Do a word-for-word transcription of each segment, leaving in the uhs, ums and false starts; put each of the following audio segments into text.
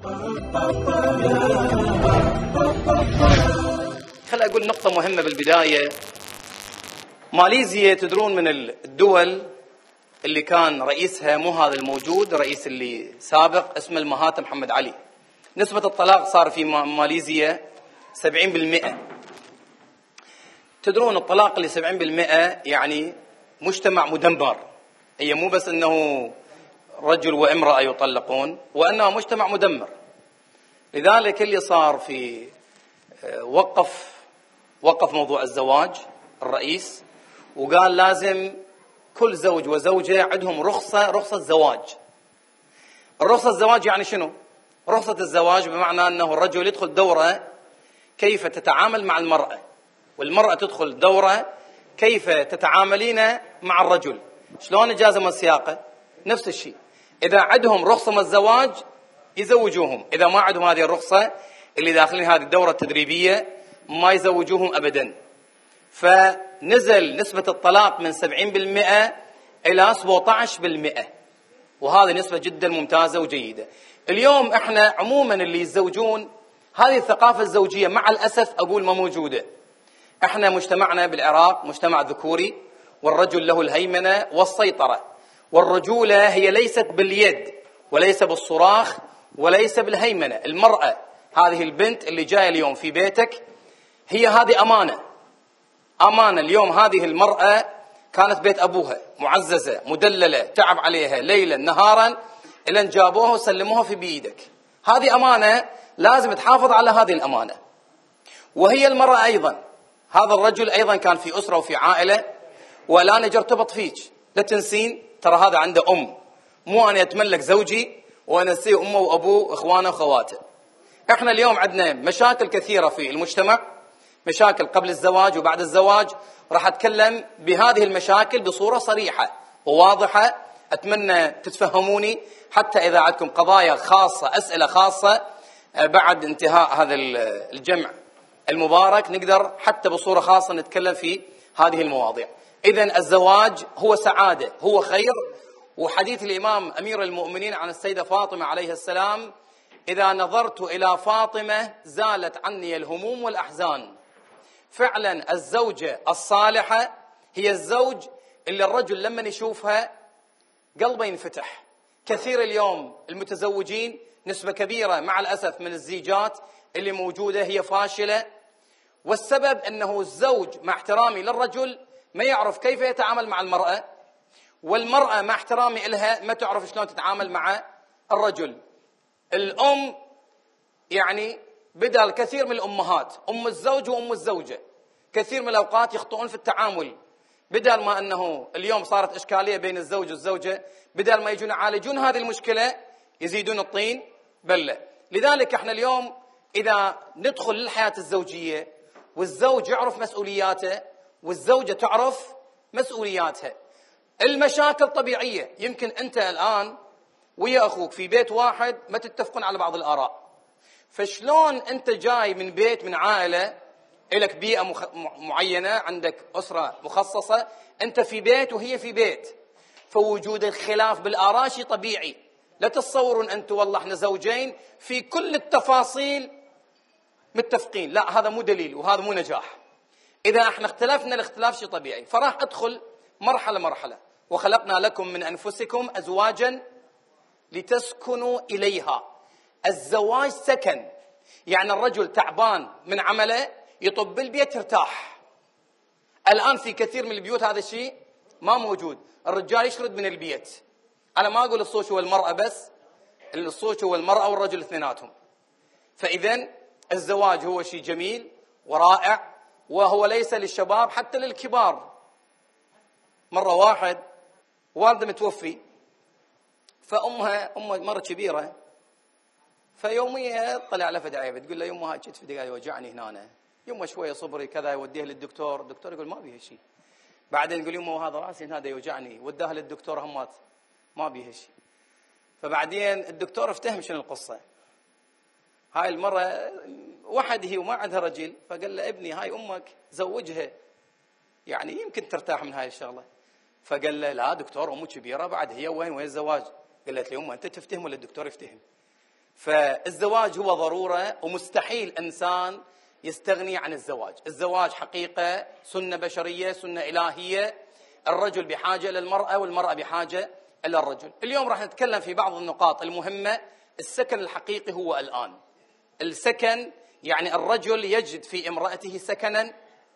خليني أقول نقطة مهمة بالبداية. ماليزيا تدرون من الدول اللي كان رئيسها مو هذا الموجود، رئيس اللي سابق اسمه المهاتم محمد علي. نسبة الطلاق صار في ماليزيا سبعين بالمئة. تدرون الطلاق اللي سبعين بالمئة يعني مجتمع مدمر. هي مو بس أنه رجل وامرأة يطلقون، وأنه مجتمع مدمر. لذلك اللي صار في وقف وقف موضوع الزواج الرئيس، وقال لازم كل زوج وزوجة عندهم رخصة رخصة زواج. الرخصة الزواج يعني شنو؟ رخصة الزواج بمعنى أنه الرجل يدخل دورة كيف تتعامل مع المرأة، والمرأة تدخل دورة كيف تتعاملين مع الرجل. شلون إجازة من السياقة؟ نفس الشيء. إذا عندهم رخصة من الزواج يزوجوهم، إذا ما عندهم هذه الرخصة اللي داخلين هذه الدورة التدريبية ما يزوجوهم أبدا. فنزل نسبة الطلاق من سبعين بالمئة إلى سبعة عشر بالمئة، وهذه نسبة جدا ممتازة وجيدة. اليوم احنا عموما اللي يتزوجون هذه الثقافة الزوجية مع الأسف أقول ما موجودة. احنا مجتمعنا بالعراق مجتمع ذكوري، والرجل له الهيمنة والسيطرة، والرجولة هي ليست باليد وليس بالصراخ وليس بالهيمنة. المرأة هذه البنت اللي جاية اليوم في بيتك هي هذه أمانة أمانة. اليوم هذه المرأة كانت بيت أبوها معززة مدللة، تعب عليها ليلا نهارا إلى أن جابوها وسلموها في بيدك. هذه أمانة، لازم تحافظ على هذه الأمانة. وهي المرأة أيضا، هذا الرجل أيضا كان في أسرة وفي عائلة، والآن أجي ارتبط فيك. لا تنسين ترى هذا عنده أم، مو أنا أتملك زوجي وأنا أنسي أمه وأبوه إخوانه وخواته. إحنا اليوم عندنا مشاكل كثيرة في المجتمع، مشاكل قبل الزواج وبعد الزواج. راح أتكلم بهذه المشاكل بصورة صريحة وواضحة، أتمنى تتفهموني، حتى إذا عندكم قضايا خاصة أسئلة خاصة بعد انتهاء هذا الجمع المبارك نقدر حتى بصورة خاصة نتكلم في هذه المواضيع. إذن الزواج هو سعادة، هو خير. وحديث الإمام أمير المؤمنين عن السيدة فاطمة عليه السلام: إذا نظرت إلى فاطمة زالت عني الهموم والأحزان. فعلا الزوجة الصالحة هي الزوج اللي الرجل لما يشوفها قلبه ينفتح. كثير اليوم المتزوجين نسبة كبيرة مع الأسف من الزيجات اللي موجودة هي فاشلة، والسبب أنه الزوج مع احترامي للرجل ما يعرف كيف يتعامل مع المرأة، والمرأة مع احترامي لها ما تعرف شلون تتعامل مع الرجل. الأم يعني بدل كثير من الأمهات، أم الزوج وأم الزوجة، كثير من الأوقات يخطئون في التعامل. بدل ما أنه اليوم صارت إشكالية بين الزوج والزوجة، بدل ما يجون يعالجون هذه المشكلة يزيدون الطين بلة. لذلك احنا اليوم إذا ندخل للحياة الزوجية والزوج يعرف مسؤولياته والزوجة تعرف مسؤولياتها، المشاكل طبيعية. يمكن أنت الآن ويا أخوك في بيت واحد ما تتفقون على بعض الآراء، فشلون أنت جاي من بيت من عائلة لك بيئة مخ... معينة، عندك أسرة مخصصة، أنت في بيت وهي في بيت، فوجود الخلاف بالآراء شيء طبيعي. لا تتصورون أنتم والله احنا زوجين في كل التفاصيل متفقين، لا هذا مو دليل وهذا مو نجاح. إذا احنا اختلفنا الاختلاف شيء طبيعي. فراح أدخل مرحلة مرحلة. وخلقنا لكم من أنفسكم أزواجا لتسكنوا إليها. الزواج سكن، يعني الرجل تعبان من عمله يطب البيت يرتاح. الآن في كثير من البيوت هذا الشيء ما موجود، الرجال يشرد من البيت. أنا ما أقول الصوت هو المرأة بس، الصوت هو المرأة والرجل اثنيناتهم. فإذن الزواج هو شيء جميل ورائع، وهو ليس للشباب حتى للكبار. مرة واحد والده متوفي، فأمها أمها مرة كبيرة، فيوميها طلع لها فدعية بتقول له: يمه هاي كتفي دقاي يوجعني هنا، يمه شوية صبري كذا، يوديه للدكتور. الدكتور يقول ما بيه شيء. بعدين يقول: يمه هذا راسي هذا يوجعني، وداه للدكتور همات ما بيه شيء. فبعدين الدكتور افتهم شنو القصة. هاي المرة واحد هي وما عندها رجل، فقال له: ابني هاي أمك زوجها، يعني يمكن ترتاح من هاي الشغلة. فقال له: لا دكتور أمه كبيرة بعد، هي وين وين الزواج؟ قالت لي: أمه أنت تفتهم ولا الدكتور يفتهم؟ فالزواج هو ضرورة ومستحيل إنسان يستغني عن الزواج. الزواج حقيقة سنة بشرية، سنة إلهية. الرجل بحاجة إلى المرأة والمرأة بحاجة إلى الرجل. اليوم راح نتكلم في بعض النقاط المهمة. السكن الحقيقي هو الآن. السكن يعني الرجل يجد في امرأته سكنا،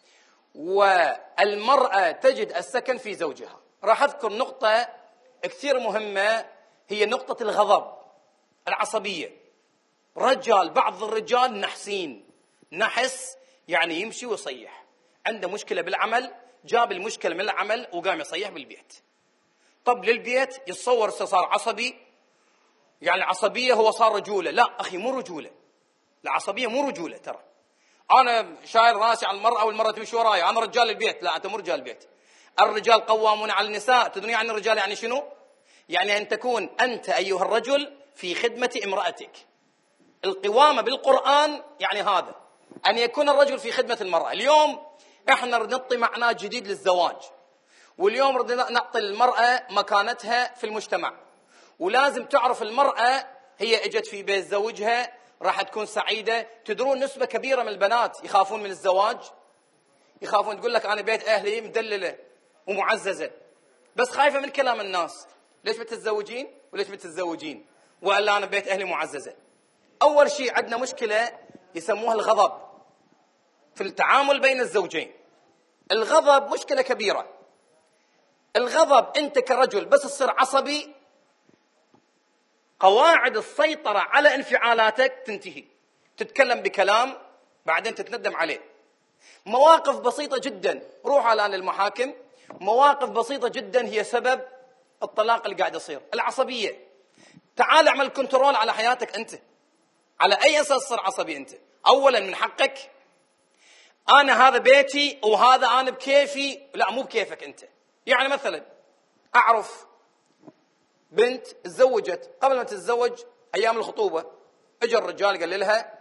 والمرأة تجد السكن في زوجها. راح أذكر نقطة كثير مهمة، هي نقطة الغضب، العصبية. رجال، بعض الرجال نحسين، نحس يعني يمشي ويصيح. عنده مشكلة بالعمل، جاب المشكلة من العمل وقام يصيح بالبيت. طب للبيت يتصور صار عصبي، يعني العصبية هو صار رجولة. لا أخي، مو رجولة. العصبية مو رجولة. ترى أنا شايل راسي على المرأة والمرأة تمشي وراي، أنا رجال البيت. لا، أنت مو رجال البيت. الرجال قوامون على النساء. تدرون عن الرجال يعني شنو؟ يعني أن تكون أنت أيها الرجل في خدمة امرأتك. القوامة بالقرآن يعني هذا، أن يكون الرجل في خدمة المرأة. اليوم إحنا نعطي معنى جديد للزواج، واليوم ردنا نعطي المرأة مكانتها في المجتمع. ولازم تعرف المرأة هي اجت في بيت زوجها راح تكون سعيدة. تدرون نسبة كبيرة من البنات يخافون من الزواج، يخافون. تقول لك أنا بيت أهلي مدللة ومعززة، بس خايفة من كلام الناس. ليش بتتزوجين وليش بتتزوجين؟ وإلا أنا بيت أهلي معززة. أول شيء عندنا مشكلة يسموها الغضب في التعامل بين الزوجين. الغضب مشكلة كبيرة. الغضب أنت كرجل بس تصير عصبي، قواعد السيطرة على انفعالاتك تنتهي. تتكلم بكلام بعدين تتندم عليه. مواقف بسيطة جدا، روح الآن للمحاكم، مواقف بسيطة جدا هي سبب الطلاق اللي قاعد يصير. العصبية. تعال اعمل كنترول على حياتك أنت. على أي أساس تصير عصبي أنت؟ أولا من حقك. أنا هذا بيتي وهذا أنا بكيفي. لا، مو بكيفك أنت. يعني مثلا أعرف بنت تزوجت، قبل ما تتزوج أيام الخطوبة اجى الرجال قال لها،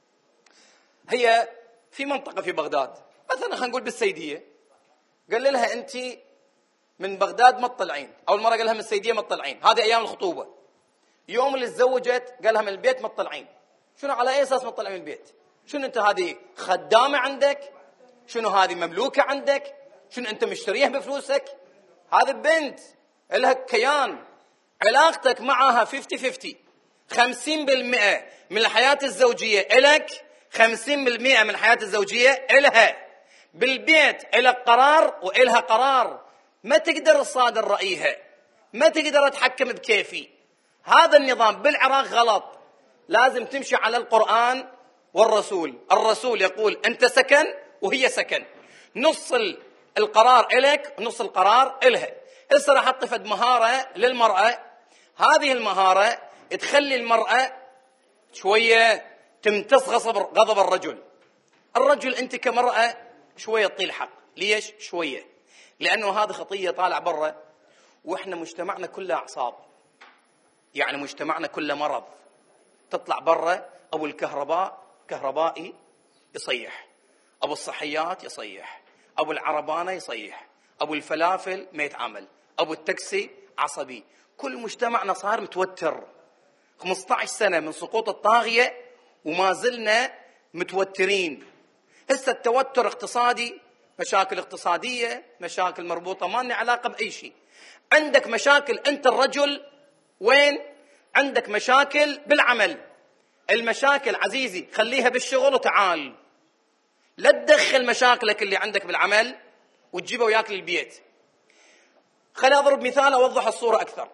هي في منطقة في بغداد مثلا خلينا نقول بالسيدية، قال لها أنت من بغداد ما تطلعين، أو المرة قال لها من السيدية ما تطلعين. هذه أيام الخطوبة. يوم اللي تزوجت قال لها من البيت ما تطلعين. شنو على أي أساس ما تطلعين من البيت؟ شنو أنت هذه خدامة عندك؟ شنو هذه مملوكة عندك؟ شنو أنت مشتريها بفلوسك؟ هذه بنت لها كيان. علاقتك معها خمسين خمسين. خمسين بالمئة من الحياة الزوجية إلك، خمسين بالمئة من الحياة الزوجية إلها. بالبيت إلك قرار وإلها قرار. ما تقدر تصادر رأيها، ما تقدر تحكم بكيفي. هذا النظام بالعراق غلط. لازم تمشي على القرآن والرسول. الرسول يقول أنت سكن وهي سكن، نص القرار إلك ونص القرار إلها. هسه راح أحط فد مهارة للمرأة. هذه المهارة تخلي المرأة شوية تمتص غضب الرجل. الرجل أنت كمرأة شوية طيل حق. ليش شوية؟ لأنه هذه خطية طالع برا، وإحنا مجتمعنا كله أعصاب، يعني مجتمعنا كله مرض. تطلع برا أبو الكهرباء كهربائي يصيح، أبو الصحيات يصيح، أبو العربانة يصيح، أبو الفلافل ما يتعامل، أبو التاكسي عصبي. كل مجتمعنا صار متوتر. خمسة عشر سنة من سقوط الطاغية وما زلنا متوترين. هسه التوتر اقتصادي، مشاكل اقتصادية، مشاكل مربوطة ما لنا علاقة بأي شيء. عندك مشاكل أنت الرجل وين؟ عندك مشاكل بالعمل. المشاكل عزيزي خليها بالشغل وتعال، لا تدخل مشاكلك اللي عندك بالعمل وتجيبه وياك للبيت. خليني أضرب مثال أوضح الصورة أكثر.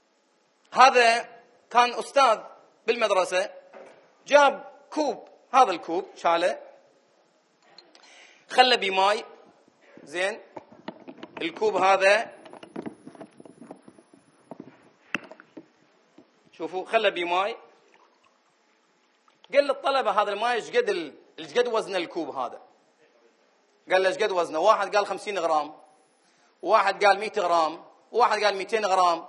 هذا كان أستاذ بالمدرسة، جاب كوب، هذا الكوب شاله خلى بيه ماي. زين، الكوب هذا شوفوا خلى بيه ماي. قال للطلبة هذا الماي ايش قد ال... ايش قد وزن الكوب هذا؟ قال له ايش قد وزنه؟ واحد قال خمسين غرام، واحد قال مئة غرام، واحد قال مئتين غرام.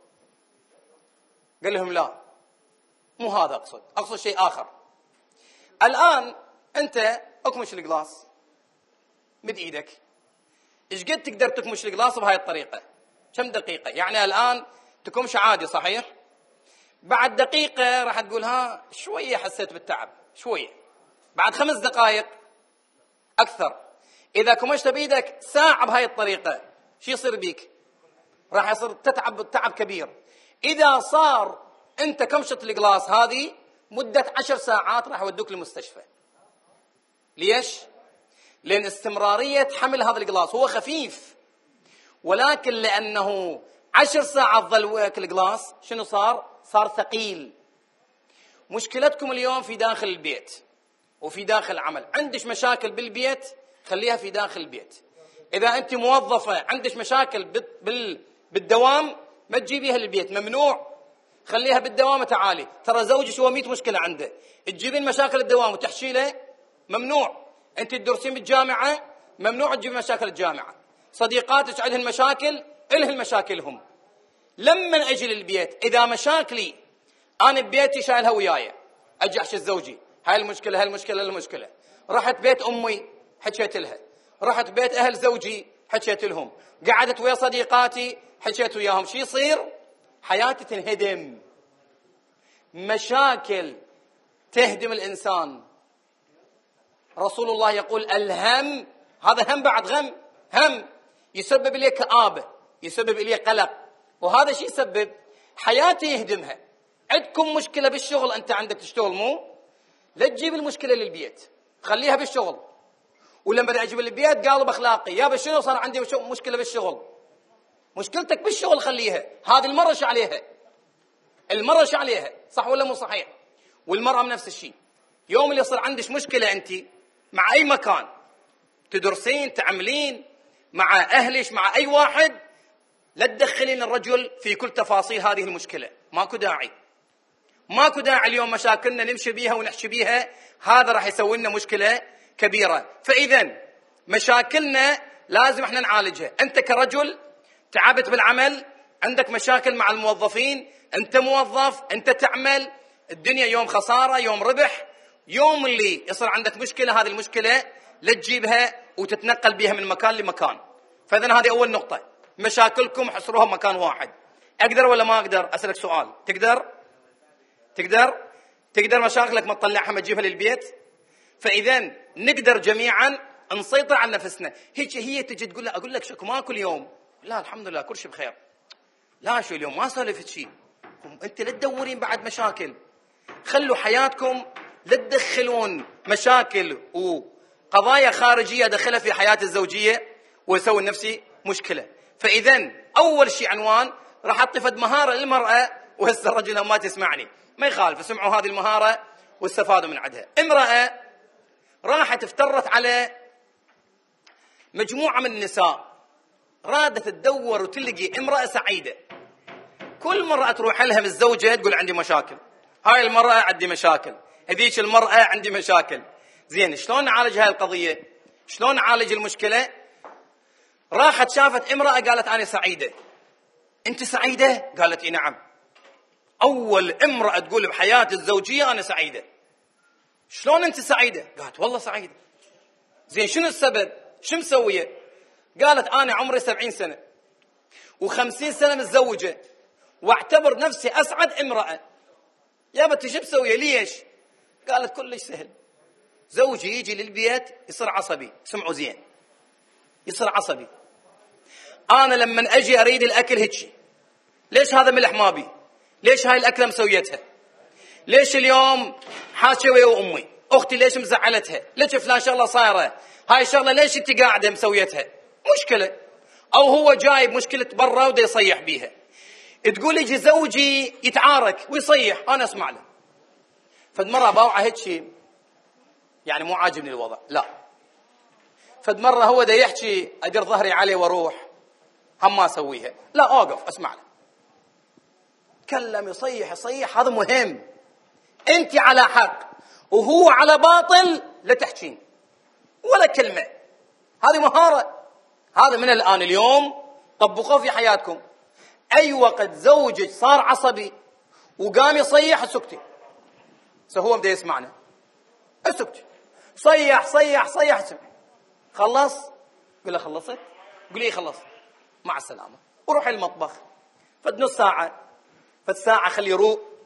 قال لهم لا، مو هذا اقصد، اقصد شيء اخر. الان انت اكمش القلاص مد ايدك، ايش قد تقدر تكمش القلاص بهاي الطريقه؟ كم دقيقه؟ يعني الان تكمش عادي صحيح، بعد دقيقة راح تقول ها شوية حسيت بالتعب شوية، بعد خمس دقائق أكثر. إذا كمشت بيدك ساعة بهاي الطريقة شو يصير بيك؟ راح يصير تتعب تعب كبير. إذا صار أنت كمشت القلاص هذه مدة عشر ساعات راح يودوك للمستشفى. ليش؟ لأن استمرارية حمل هذا القلاص هو خفيف، ولكن لأنه عشر ساعات ظل وياك القلاص شنو صار؟ صار ثقيل. مشكلتكم اليوم في داخل البيت وفي داخل العمل. عندش مشاكل بالبيت خليها في داخل البيت. إذا أنت موظفة عندش مشاكل بالدوام ما تجيبيها للبيت، ممنوع. خليها بالدوام تعالي. ترى زوجك هو مية مشكلة عنده، تجيبين مشاكل الدوام وتحشي له، ممنوع. أنت تدرسين بالجامعة ممنوع تجيب مشاكل الجامعة. صديقاتك عندهن مشاكل إلهن مشاكلهم. لما أجي للبيت إذا مشاكلي أنا ببيتي شايلها وياي، أجي أحشي زوجي هاي المشكلة هاي المشكلة هاي المشكلة. رحت بيت أمي حكيت لها، رحت بيت أهل زوجي حكيت لهم، قعدت ويا صديقاتي حكيت وياهم. شو يصير؟ حياتي تنهدم. مشاكل تهدم الإنسان. رسول الله يقول الهم، هذا هم بعد غم، هم يسبب لي كآبة، يسبب لي قلق، وهذا شيء يسبب حياتي يهدمها. عندكم مشكلة بالشغل، أنت عندك تشتغل مو؟ لا تجيب المشكلة للبيت، خليها بالشغل. ولما بدي أجيب البيت قالب أخلاقي، يا شنو صار عندي مشكلة بالشغل؟ مشكلتك بالشغل خليها، هذه المرة شو عليها؟ المرة شو عليها؟ صح ولا مو صحيح؟ والمرأة نفس الشيء. يوم اللي يصير عندك مشكلة أنت مع أي مكان، تدرسين تعملين مع أهلش مع أي واحد، لا تدخلين الرجل في كل تفاصيل هذه المشكلة، ماكو داعي. ماكو داعي اليوم مشاكلنا نمشي بيها ونحشي بيها، هذا راح يسوي لنا مشكلة كبيرة. فإذا مشاكلنا لازم احنا نعالجها. أنت كرجل تعبت بالعمل، عندك مشاكل مع الموظفين، أنت موظف، أنت تعمل، الدنيا يوم خسارة يوم ربح. يوم اللي يصير عندك مشكلة، هذه المشكلة لا تجيبها وتتنقل بها من مكان لمكان. فإذا هذه أول نقطة، مشاكلكم حصروها بمكان واحد. أقدر ولا ما أقدر؟ أسألك سؤال، تقدر؟ تقدر؟ تقدر مشاكلك ما تطلعها ما تجيبها للبيت؟ فإذا نقدر جميعا نسيطر على نفسنا. هيك هي تجي تقول لها أقول لك شكو ماكل اليوم؟ لا الحمد لله كل شيء بخير. لا شو اليوم ما سالفت شيء. أنت لا تدورين بعد مشاكل، خلوا حياتكم لا تدخلون مشاكل وقضايا خارجية دخلها في حياة الزوجية ويسوي نفسي مشكلة. فإذا أول شيء عنوان راح أطفد مهارة للمرأة، وهسه الرجل ما تسمعني ما يخالف، سمعوا هذه المهارة واستفادوا من عندها. امرأة راحت افترت على مجموعة من النساء، رادت تدور وتلقي امرأة سعيدة. كل مرة تروح لها بالزوجة تقول عندي مشاكل، هاي المرأة عندي مشاكل، هذيك المرأة عندي مشاكل. زين شلون نعالج هاي القضية؟ شلون نعالج المشكلة؟ راحت شافت امرأة قالت أنا سعيدة. أنت سعيدة؟ قالت إيه نعم. أول امرأة تقول بحياة الزوجية أنا سعيدة. شلون أنت سعيدة؟ قالت والله سعيدة. زين شنو السبب؟ شو مسوية؟ قالت أنا عمري سبعين سنة وخمسين سنة متزوجة واعتبر نفسي أسعد امرأة. يا بنتي شو مسوية؟ ليش؟ قالت كلش سهل، زوجي يجي للبيت يصير عصبي. سمعوا زين، يصير عصبي. أنا لما أجي أريد الأكل هيك، ليش هذا ملح ما بي؟ ليش هاي الأكلة مسويتها؟ ليش اليوم حاشة ويا أمي؟ أختي ليش مزعلتها؟ ليش فلان شغلة صايرة؟ هاي الشغلة ليش أنت قاعدة مسويتها؟ مشكلة. أو هو جايب مشكلة برا وده يصيح بيها. تقول يجي زوجي يتعارك ويصيح، أنا أسمع له. فد مرة باوعة هيك شيء يعني مو عاجبني الوضع، لا. فد مرة هو ده يحكي أدير ظهري عليه وأروح، هم ما أسويها، لا أوقف أسمع له. تكلم يصيح يصيح، هذا مهم. أنت على حق وهو على باطل، لا تحكين ولا كلمة. هذه مهارة، هذا من الآن اليوم طبقوه في حياتكم. أي وقت زوجك صار عصبي وقام يصيح اسكتي. هو بده يسمعنا، اسكتي. صيح صيح صيح سمع. خلص؟ قل له خلصت؟ قل لي خلص، مع السلامة. وروح المطبخ فد نص ساعة فد ساعة، خليه يروق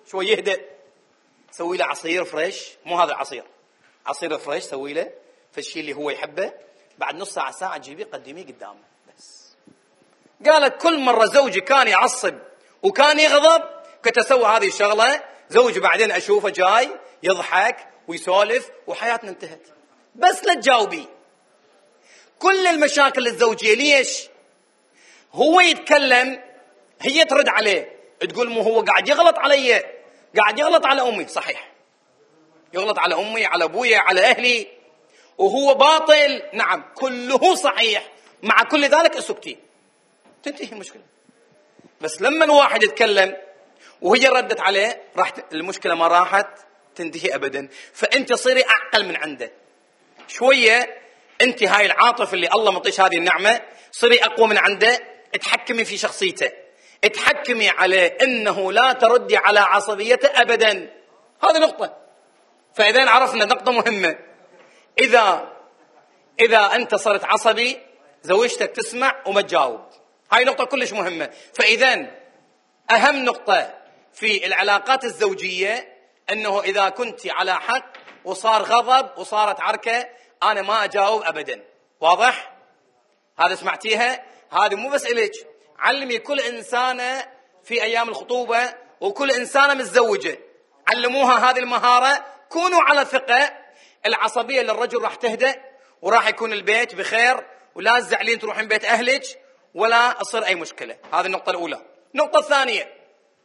شوي يهدأ، سوي له عصير فريش، مو هذا العصير، عصير فريش سوي له فالشيء اللي هو يحبه، بعد نص ساعة ساعة تجيبيه قدميه قدامه بس. قالت كل مرة زوجي كان يعصب وكان يغضب كنت أسوي هذه الشغلة، زوجي بعدين أشوفه جاي يضحك ويسولف وحياتنا انتهت. بس لا تجاوبي. كل المشاكل الزوجية ليش؟ هو يتكلم هي ترد عليه تقول مو هو قاعد يغلط علي، قاعد يغلط على أمي. صحيح، يغلط على أمي، على أبويا، على أهلي، وهو باطل. نعم كله صحيح، مع كل ذلك اسكتي تنتهي المشكلة. بس لما الواحد يتكلم وهي ردت عليه راح المشكلة ما راحت تنتهي أبدا. فأنت صيري أعقل من عنده شوية، أنت هاي العاطفة اللي الله مطيش هذه النعمة، صيري أقوى من عنده، اتحكمي في شخصيته، اتحكمي عليه أنه لا تردي على عصبيته أبدا. هذه نقطة. فإذا عرفنا نقطة مهمة، إذا إذا أنت صرت عصبي زوجتك تسمع وما تجاوب، هاي نقطة كلش مهمة. فإذا أهم نقطة في العلاقات الزوجية أنه إذا كنت على حق وصار غضب وصارت عركة أنا ما أجاوب أبدا. واضح؟ هذا سمعتيها؟ هذه مو بس إليك، علمي كل إنسانة في أيام الخطوبة وكل إنسانة متزوجة علموها هذه المهارة. كونوا على ثقة، العصبية للرجل راح تهدأ وراح يكون البيت بخير، ولا تزعلين تروحين بيت أهلك ولا تصير أي مشكلة. هذه النقطة الأولى. النقطة الثانية،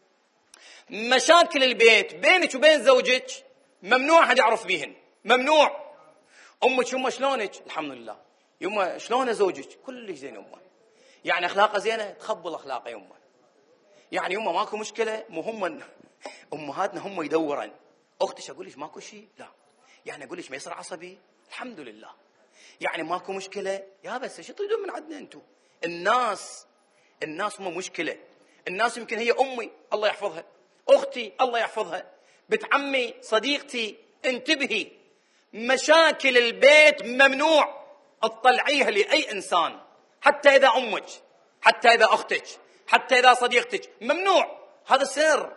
مشاكل البيت بينك وبين زوجك ممنوع حد يعرف بيهن، ممنوع. أمك يمه شلونك؟ الحمد لله. يمه شلون زوجك؟ كلش زين يمه. يعني أخلاقه زينة؟ تخبل أخلاقه يمه. يعني يمه ماكو مشكلة؟ مو هم أمهاتنا هم يدورن. أختش أقول لك ماكو شيء؟ لا. يعني أقول لك ما يصير عصبي؟ الحمد لله. يعني ماكو مشكلة؟ يا بس شو تريدون من عندنا أنتم؟ الناس الناس مو مشكلة. الناس يمكن هي أمي الله يحفظها، أختي الله يحفظها، بنت عمي، صديقتي. انتبهي، مشاكل البيت ممنوع تطلعيها لأي إنسان، حتى إذا أمك، حتى إذا أختك، حتى إذا صديقتك، ممنوع. هذا سر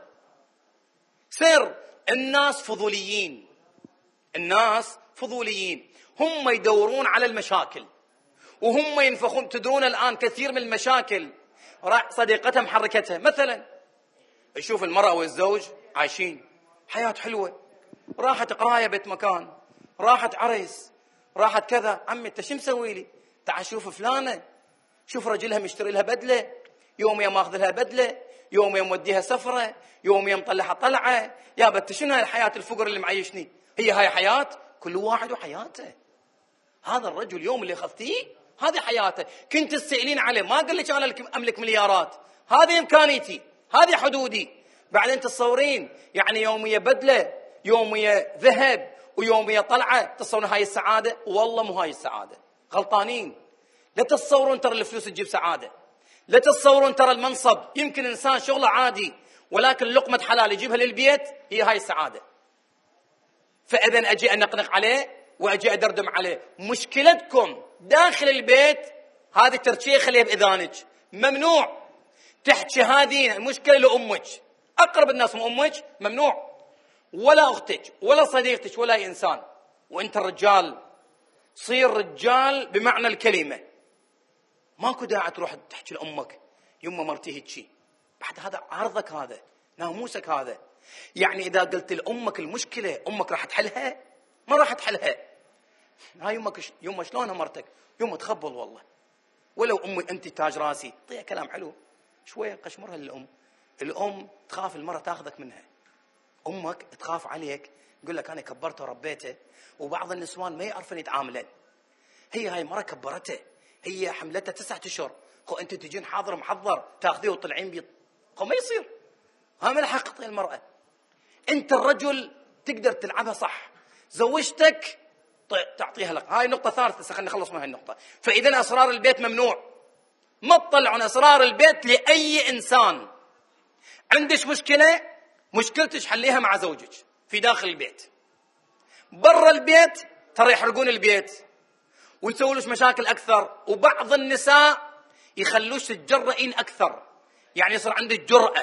سر. الناس فضوليين، الناس فضوليين، هم يدورون على المشاكل وهم ينفخون. تدرون الآن كثير من المشاكل صديقتها محركتها. مثلا يشوف المرأة والزوج عايشين حياة حلوة، راحت قراية بيت مكان، راحت عريس، راحت كذا. عمي انت شو مسوي لي؟ تعال شوف فلانة، شوف رجلها مشتري لها بدلة، يوم يوم ماخذ لها بدلة، يوم يوم موديها سفرة، يوم يوم طلعها طلعة. يا بنت شنو هاي الحياة الفقر اللي معيشني؟ هي هاي حياة؟ كل واحد وحياته. هذا الرجل يوم اللي اخذتيه هذه حياته. كنت تسألين عليه، ما قال لك انا املك مليارات، هذه امكانيتي، هذه حدودي. بعدين تصورين يعني يومية بدلة، يومية ذهب، ويومية طلعة، تصورون هاي السعادة؟ والله مو هاي السعادة، غلطانين. لا تتصورون ترى الفلوس تجيب سعادة، لا تتصورون ترى المنصب. يمكن إنسان شغله عادي ولكن لقمة حلال يجيبها للبيت، هي هاي السعادة. فإذا أجي أنقنق عليه وأجي أدردم عليه. مشكلتكم داخل البيت هذه تركيه خليها بإذانك، ممنوع تحكي هذه المشكلة لأمك، أقرب الناس من أمك ممنوع، ولا أختك ولا صديقتك ولا أي إنسان. وأنت الرجال صير رجال بمعنى الكلمة، ماكو داعي تروح تحكي لأمك يمه مرتي هيك، بعد هذا عرضك، هذا ناموسك هذا. يعني إذا قلت لأمك المشكلة أمك راح تحلها؟ ما راح تحلها. هاي يمك يمه شلونها مرتك؟ يمه تخبل والله، ولو أمي أنت تاج راسي، طيها كلام حلو شوية قشمرها للأم. الأم تخاف المرة تاخذك منها، أمك تخاف عليك، يقول لك أنا كبرته وربيته. وبعض النسوان ما يعرفون يتعاملن. هي هاي مرة كبرته، هي حملتها تسعة أشهر، خو أنت تجين حاضر محضر تاخذيه وطلعين بيض، خو ما يصير. ها من حق المرأة. أنت الرجل تقدر تلعبها صح، زوجتك تعطيها لك. هاي نقطة ثالثة، خلينا نخلص من هاي النقطة. فإذا أسرار البيت ممنوع، ما تطلعون أسرار البيت لأي إنسان. عندك مشكلة، مشكلتك حليها مع زوجك في داخل البيت. برا البيت ترى يحرقون البيت ويسوون لك مشاكل أكثر. وبعض النساء يخلوش تتجرئين أكثر، يعني يصير عندك جرأة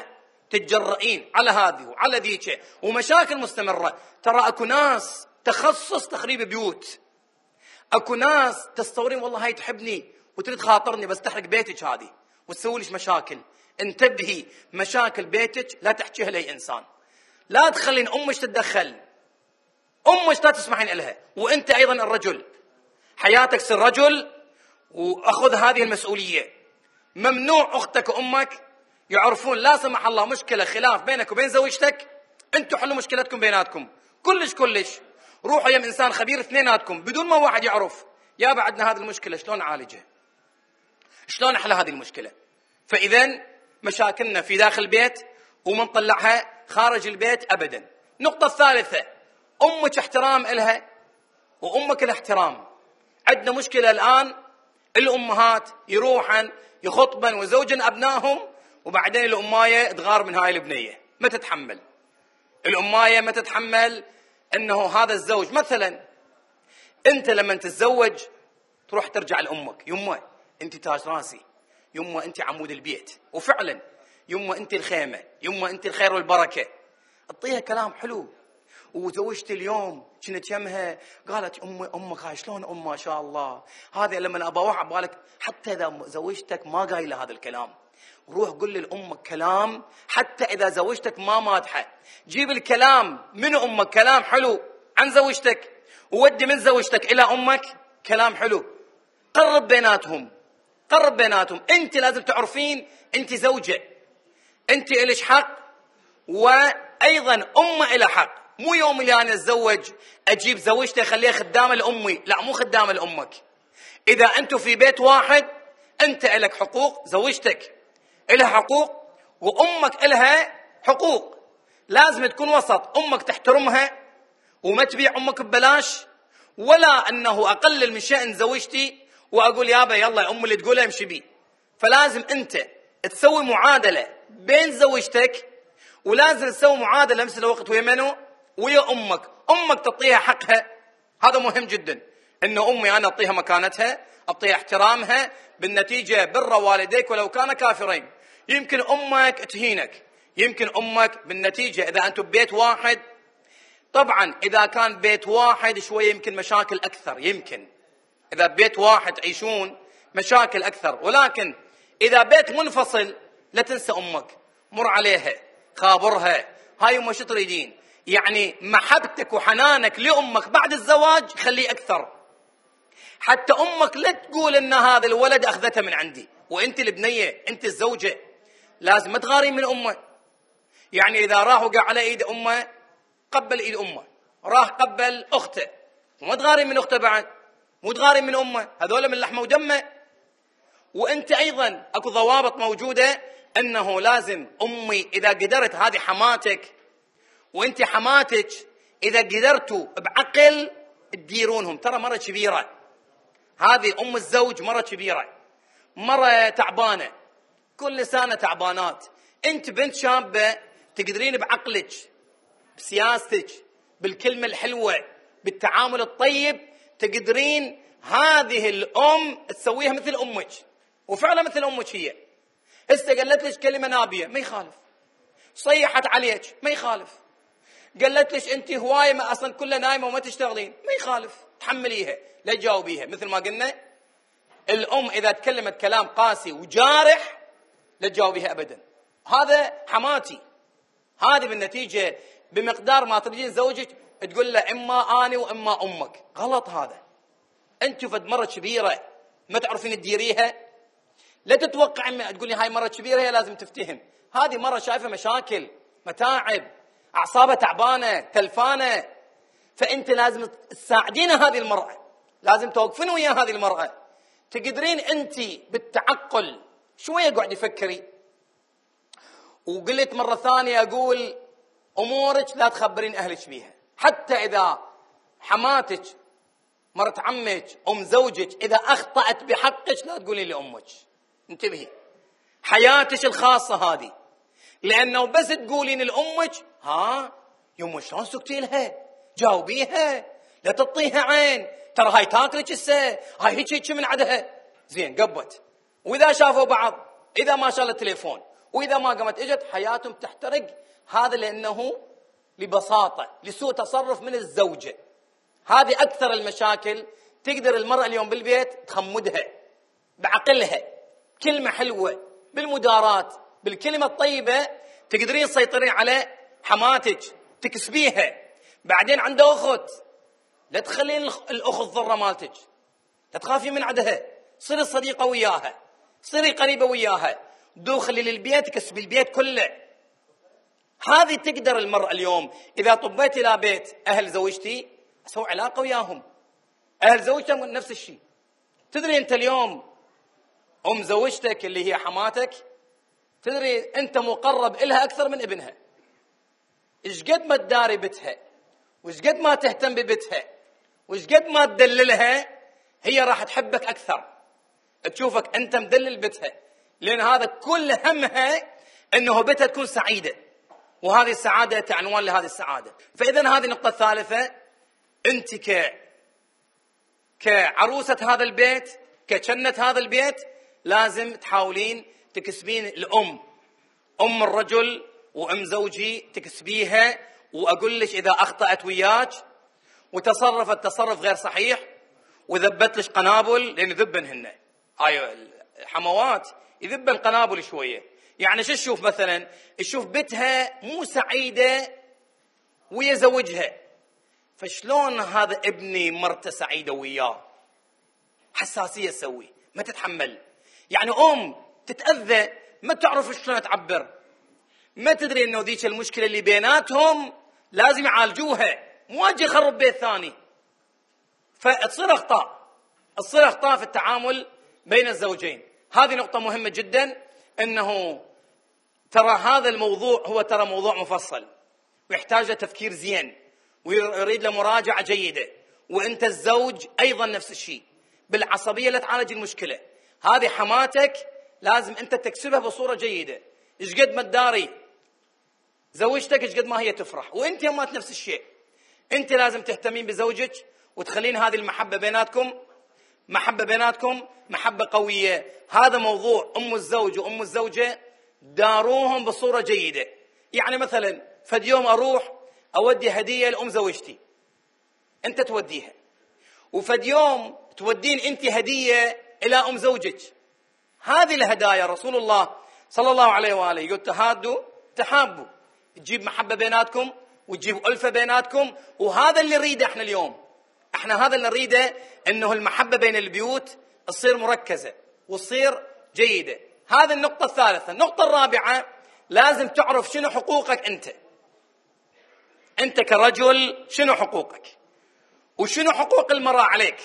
تتجرئين على هذه وعلى ذيك ومشاكل مستمرة. ترى اكو ناس تخصص تخريب بيوت، اكو ناس تصورين والله هاي تحبني وتريد خاطرني بس تحرق بيتك هذه وتسوي لك مشاكل. انتبهي، مشاكل بيتك لا تحكيها لاي انسان، لا تخلين امك تتدخل، امك لا تسمحين لها. وانت ايضا الرجل حياتك سر رجل واخذ هذه المسؤوليه. ممنوع اختك وامك يعرفون لا سمح الله مشكله خلاف بينك وبين زوجتك، انتم حلوا مشكلتكم بيناتكم كلش كلش، روحوا يم انسان خبير اثنيناتكم بدون ما واحد يعرف يا بعدنا هذه المشكله شلون نعالجها، شلون نحل هذه المشكله. فاذا مشاكلنا في داخل البيت وما نطلعها خارج البيت ابدا. النقطه الثالثه، امك احترام الها وامك الاحترام. عندنا مشكله الان الامهات يروحن يخطبن وزوجن ابنائهم وبعدين الامايه تغار من هاي البنيه، ما تتحمل الامايه، ما تتحمل انه هذا الزوج. مثلا انت لما تتزوج تروح ترجع لامك، يمه انت تاج راسي، يمه انت عمود البيت، وفعلا يمه انت الخيمه، يمه انت الخير والبركه. اعطيها كلام حلو. وزوجتي اليوم كنت يمها قالت امي امك هاي شلون ام ما شاء الله، هذا لما ابى اوعى بالك حتى اذا زوجتك ما قايله هذا الكلام روح قل لامك كلام، حتى اذا زوجتك ما مادحه جيب الكلام من امك كلام حلو عن زوجتك، وودي من زوجتك الى امك كلام حلو. قرب بيناتهم، قرب بيناتهم. انت لازم تعرفين انت زوجه، انت الش حق وايضا امه الى حق. مو يوم اللي انا اتزوج اجيب زوجتي اخليها خدامه لامي، لا مو خدامه لامك. اذا انتم في بيت واحد انت لك حقوق، زوجتك لها حقوق، وامك لها حقوق. لازم تكون وسط، امك تحترمها وما تبيع امك ببلاش، ولا انه اقلل من شأن زوجتي واقول يابا يلا يا ام اللي تقولها امشي بي. فلازم انت تسوي معادله بين زوجتك، ولازم تسوي معادله نفس الوقت ويا منو؟ ويا امك. امك تعطيها حقها، هذا مهم جدا. انه امي انا اعطيها مكانتها، اعطيها احترامها، بالنتيجه بر والديك ولو كان كافرين. يمكن امك تهينك، يمكن امك بالنتيجه اذا انتم ببيت واحد، طبعا اذا كان بيت واحد شويه يمكن مشاكل اكثر، يمكن اذا ببيت واحد تعيشون مشاكل اكثر. ولكن اذا بيت منفصل لا تنسى امك، مر عليها، خابرها، هاي امك شو تريدين؟ يعني محبتك وحنانك لامك بعد الزواج خليه اكثر، حتى امك لا تقول ان هذا الولد اخذته من عندي. وانت البنيه، انت الزوجه، لازم ما تغارين من امه. يعني اذا راح وقع على ايد امه قبل ايد امه، راح قبل اخته، وما تغارين من اخته بعد، مو تغارين من امه، هذول من لحمه ودمه. وانت ايضا اكو ضوابط موجوده انه لازم امي اذا قدرت، هذه حماتك وانت حماتك اذا قدرتوا بعقل تديرونهم. ترى مره كبيره هذه ام الزوج، مره كبيره، مره تعبانه، كل سنه تعبانات. انت بنت شابه تقدرين بعقلك، بسياستك، بالكلمه الحلوه، بالتعامل الطيب، تقدرين هذه الام تسويها مثل امك، وفعلا مثل امك هي. هسه قالت لك كلمه نابيه ما يخالف، صيحت عليك ما يخالف، قالت لك انت هوايه ما اصلا كلها نايمه وما تشتغلين ما يخالف، تحمليها لا تجاوبيها. مثل ما قلنا الام اذا تكلمت كلام قاسي وجارح لا تجاوبيها ابدا. هذا حماتي، هذه بالنتيجه بمقدار ما تريدين زوجك تقول له اما اني واما امك. غلط هذا. انت فد مره كبيره ما تعرفين تديريها، لا تتوقع ان تقولي هاي مره كبيره هي لازم تفتهم. هذه مره شايفه مشاكل، متاعب، اعصابها تعبانه، تلفانه. فانت لازم تساعدين هذه المراه، لازم توقفين ويا هذه المراه. تقدرين انت بالتعقل شويه قاعد فكري. وقلت مره ثانيه اقول امورك لا تخبرين اهلك بيها، حتى اذا حماتك، مرت عمك، ام زوجك، اذا اخطات بحقك لا تقولين لامك. انتبهي، حياتك الخاصه هذه، لانه بس تقولين لامك ها يمه شلون سكتي لها، جاوبيها، لا تعطيها عين، ترى هاي تاكلك هسه، هاي هيك هيك من عدها. زين قبت. واذا شافوا بعض، اذا ما شال التليفون وإذا ما قامت إجت حياتهم تحترق. هذا لأنه لبساطة لسوء تصرف من الزوجة. هذه أكثر المشاكل تقدر المرأة اليوم بالبيت تخمدها بعقلها، كلمة حلوة، بالمدارات، بالكلمة الطيبة تقدرين تسيطرين على حماتك، تكسبيها. بعدين عنده أخت، لا تخلين الأخت ضرة مالتك، لا تخافي من عندها، صيري صديقة وياها، صيري قريبة وياها، دخلي للبيت كسبي البيت كله. هذه تقدر المرأة اليوم. إذا طبيت إلى بيت أهل زوجتي أسوي علاقة وياهم، أهل زوجتي نفس الشيء. تدري أنت اليوم أم زوجتك اللي هي حماتك، تدري أنت مقرب إلها أكثر من ابنها. إيش قد ما تداري بتها، وإيش قد ما تهتم ببتها، وإيش قد ما تدللها، هي راح تحبك أكثر، تشوفك أنت مدلل بتها، لأن هذا كل همها أنه بتها تكون سعيدة، وهذه السعادة عنوان لهذه السعادة. فإذا هذه النقطة الثالثة، أنت ك كعروسة هذا البيت، كجنة هذا البيت، لازم تحاولين تكسبين الأم، أم الرجل وأم زوجي تكسبيها. وأقول لك إذا أخطأت وياك وتصرفت تصرف غير صحيح وذبت لك قنابل، لأن ذبنهن هاي الحموات يذبن قنابل شوية. يعني شو تشوف مثلا؟ تشوف بتها مو سعيدة ويا زوجها، فشلون هذا ابني مرته سعيدة وياه؟ حساسية تسوي، ما تتحمل. يعني أم تتأذى ما تعرف شلون تعبر، ما تدري إنه ذيك المشكلة اللي بيناتهم لازم يعالجوها، مو أجي يخرب بيت ثاني. فتصير أخطاء، تصير أخطاء في التعامل بين الزوجين. هذه نقطة مهمة جدا، إنه ترى هذا الموضوع هو ترى موضوع مفصل ويحتاج لتفكير زين ويريد له مراجعة جيدة. وأنت الزوج أيضا نفس الشيء، بالعصبية لا تعالج المشكلة. هذه حماتك لازم أنت تكسبها بصورة جيدة. إيش قد ما تداري زوجتك إيش قد ما هي تفرح، وأنت يمات نفس الشيء. أنت لازم تهتمين بزوجك وتخلين هذه المحبة بيناتكم محبة بيناتكم محبة قوية. هذا موضوع أم الزوج وأم الزوجة داروهم بصورة جيدة. يعني مثلا فد يوم أروح أودي هدية لأم زوجتي، أنت توديها، وفد يوم تودين أنت هدية إلى أم زوجك. هذه الهدايا رسول الله صلى الله عليه وآله يقول تهادوا تحابوا، تجيب محبة بيناتكم وتجيب ألفة بيناتكم. وهذا اللي نريده احنا اليوم، احنا هذا اللي نريده، انه المحبة بين البيوت تصير مركزة وتصير جيدة. هذه النقطة الثالثة. النقطة الرابعة، لازم تعرف شنو حقوقك انت. انت كرجل شنو حقوقك وشنو حقوق المرأة عليك.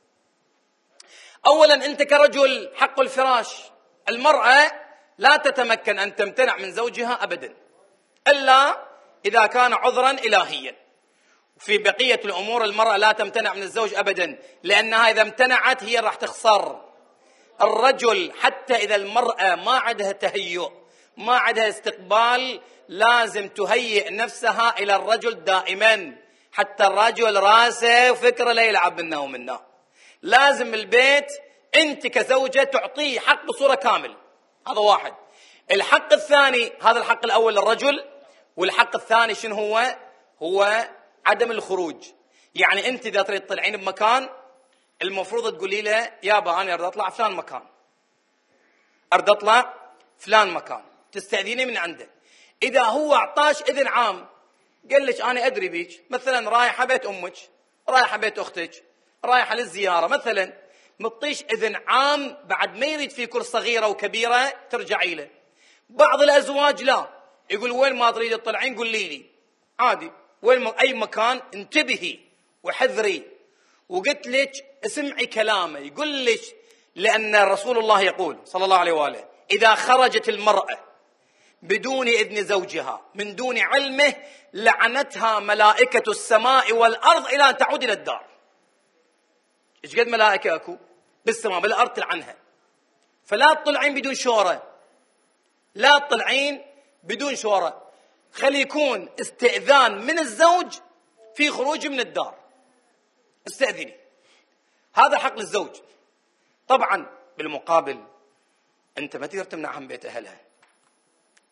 اولا انت كرجل حق الفراش. المرأة لا تتمكن ان تمتنع من زوجها ابدا الا اذا كان عذرا الهيا. في بقية الأمور المرأة لا تمتنع من الزوج أبدا، لأنها إذا امتنعت هي راح تخسر. الرجل حتى إذا المرأة ما عندها تهيؤ، ما عندها استقبال، لازم تهيئ نفسها إلى الرجل دائما، حتى الرجل راسه وفكره لا يلعب منا ومنا. لازم البيت أنت كزوجة تعطيه حق بصورة كامل. هذا واحد. الحق الثاني، هذا الحق الأول للرجل، والحق الثاني شنو هو؟ هو عدم الخروج. يعني أنت إذا تريد تطلعين بمكان، المفروض تقولي له يابا أنا أريد أطلع فلان مكان، أريد أطلع فلان مكان، تستأذيني من عنده. إذا هو أعطاش إذن عام، قال لك أنا أدري بيك، مثلا رايحة بيت أمك، رايحة بيت أختك، رايحة للزيارة مثلا، مطيش إذن عام، بعد ما يريد في كل صغيرة وكبيرة ترجعي له. بعض الأزواج لا، يقول وين ما تريد تطلعين قولي لي عادي، وين أي مكان انتبهي وحذري. وقلت لك اسمعي كلامه، يقول لك لأن رسول الله يقول صلى الله عليه وآله إذا خرجت المرأة بدون إذن زوجها من دون علمه لعنتها ملائكة السماء والأرض إلى أن تعود إلى الدار. إيش قد ملائكة أكو بالسماء بالأرض تلعنها. فلا تطلعين بدون شورى، لا تطلعين بدون شورى. خلي يكون استئذان من الزوج في خروج من الدار، استأذني. هذا حق للزوج. طبعا بالمقابل أنت ما تقدر تمنعها من بيت أهلها،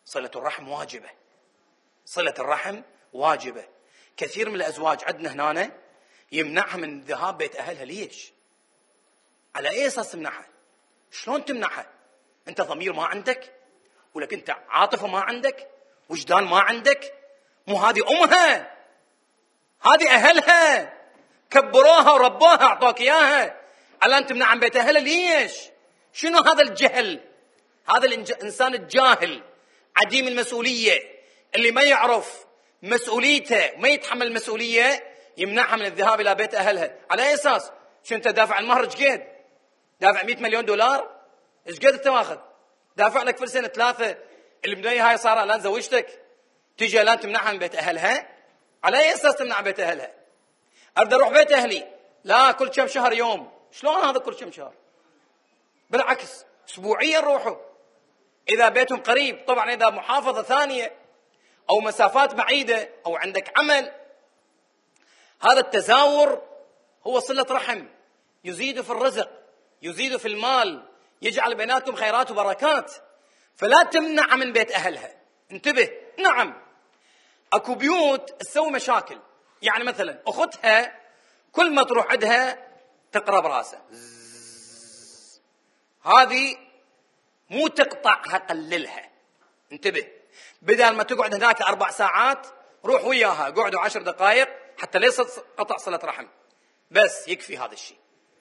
صلة الرحم واجبة، صلة الرحم واجبة. كثير من الأزواج عندنا هنا يمنعها من الذهاب بيت أهلها. ليش؟ على أي أساس تمنعها؟ شلون تمنعها؟ أنت ضمير ما عندك؟ ولك أنت عاطفة ما عندك؟ وجدان ما عندك؟ مو هذه أمها، هذه أهلها، كبروها وربوها أعطوك إياها، الآن تمنع عن بيت أهلها. ليش؟ شنو هذا الجهل؟ هذا الإنسان الجاهل عديم المسؤولية اللي ما يعرف مسؤوليته، ما يتحمل المسؤولية، يمنعها من الذهاب إلى بيت أهلها. على أي أساس؟ شو أنت دافع المهر ايش قد؟ دافع مئة مليون دولار؟ ايش قد أنت ماخذ؟ دافع لك في سنة ثلاثة، البنية هاي صار الآن زوجتك، تيجي الآن تمنعها من بيت أهلها؟ على أي أساس تمنع بيت أهلها؟ أبدأ أروح بيت أهلي، لا كل كم شهر يوم. شلون هذا كل كم شهر؟ بالعكس أسبوعيا روحوا إذا بيتهم قريب. طبعا إذا محافظة ثانية أو مسافات بعيدة أو عندك عمل، هذا التزاور هو صلة رحم، يزيد في الرزق، يزيد في المال، يجعل بيناتكم خيرات وبركات. فلا تمنع من بيت أهلها. انتبه، نعم أكو بيوت تسوي مشاكل، يعني مثلا أختها كل ما تروح عندها تقرب راسه، هذه مو تقطعها، قللها. انتبه، بدل ما تقعد هناك أربع ساعات روح وياها، قعدوا عشر دقائق حتى ليس قطع صلة رحم، بس يكفي هذا الشيء.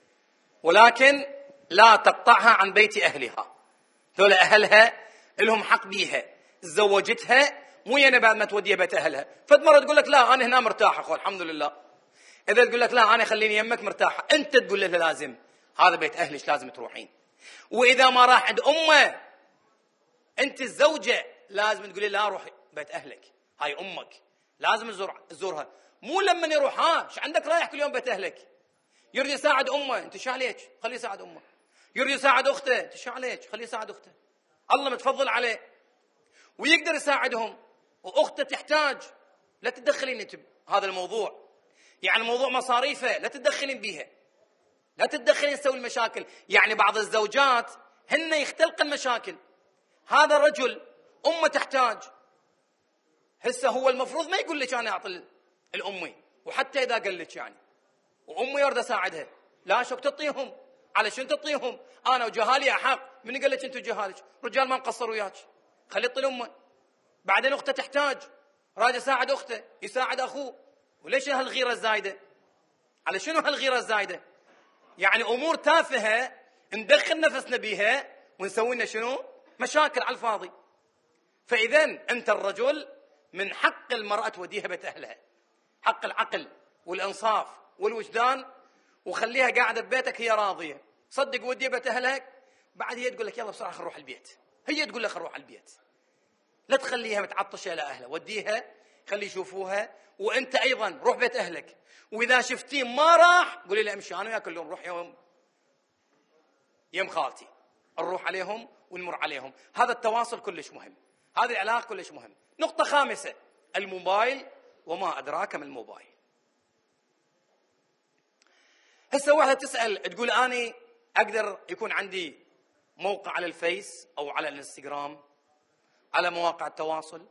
ولكن لا تقطعها عن بيت أهلها، ذولا أهلها لهم حق بيها، تزوجتها مو يعني بعد ما توديها بيت أهلها. فد مرة تقول لك لا أنا هنا مرتاحة أخو الحمد لله، إذا تقول لك لا أنا خليني يمك مرتاحة، أنت تقول لها لازم هذا بيت أهلك لازم تروحين. وإذا ما راح عند أمه، أنت الزوجة لازم تقولي لا روح بيت أهلك، هاي أمك لازم تزور تزورها. مو لما يروح ها ايش عندك رايح كل يوم بيت أهلك، يريد يساعد أمه أنت شو عليك خليه يساعد أمه، يريد يساعد أخته أنت شو عليك خليه يساعد أخته، الله متفضل عليه ويقدر يساعدهم، وأخته تحتاج لا تتدخلين انت هذا الموضوع، يعني موضوع مصاريفه لا تتدخلين بيها، لا تتدخلين تسوي المشاكل. يعني بعض الزوجات هن يختلقن المشاكل، هذا الرجل أمه تحتاج، هسه هو المفروض ما يقول لك أنا أعطي الأمي، وحتى إذا قال لك يعني وأمي يرد أساعدها، لا شوك تعطيهم، على شنو تعطيهم؟ أنا وجهالي أحق، من قال لك أنت وجهالك؟ رجال ما مقصر وياك، خلي يعطي الأمه. بعدين أخته تحتاج، راجع يساعد أخته، يساعد أخوه. وليش هالغيرة الزايدة؟ على شنو هالغيرة الزايدة؟ يعني أمور تافهة ندخل نفسنا بيها ونسوي لنا شنو؟ مشاكل على الفاضي. فإذا أنت الرجل من حق المرأة توديها بيت أهلها، حق العقل والإنصاف والوجدان، وخليها قاعدة ببيتك هي راضية. صدق وديها بيت أهلك، بعد هي تقول لك يلا بسرعة خل نروح البيت، هي تقول لك خل نروح البيت، لا تخليها متعطشة إلى أهلها، وديها خلي يشوفوها. وأنت أيضا روح بيت أهلك، وإذا شفتيه ما راح قولي له امشي أنا وياك اليوم نروح يوم يم خالتي، نروح عليهم ونمر عليهم. هذا التواصل كلش مهم، هذه العلاقة كلش مهم. نقطة خامسة، الموبايل وما أدراك ما الموبايل. هسه واحدة تسأل تقول أنا أقدر يكون عندي موقع على الفيس أو على الانستغرام على مواقع التواصل،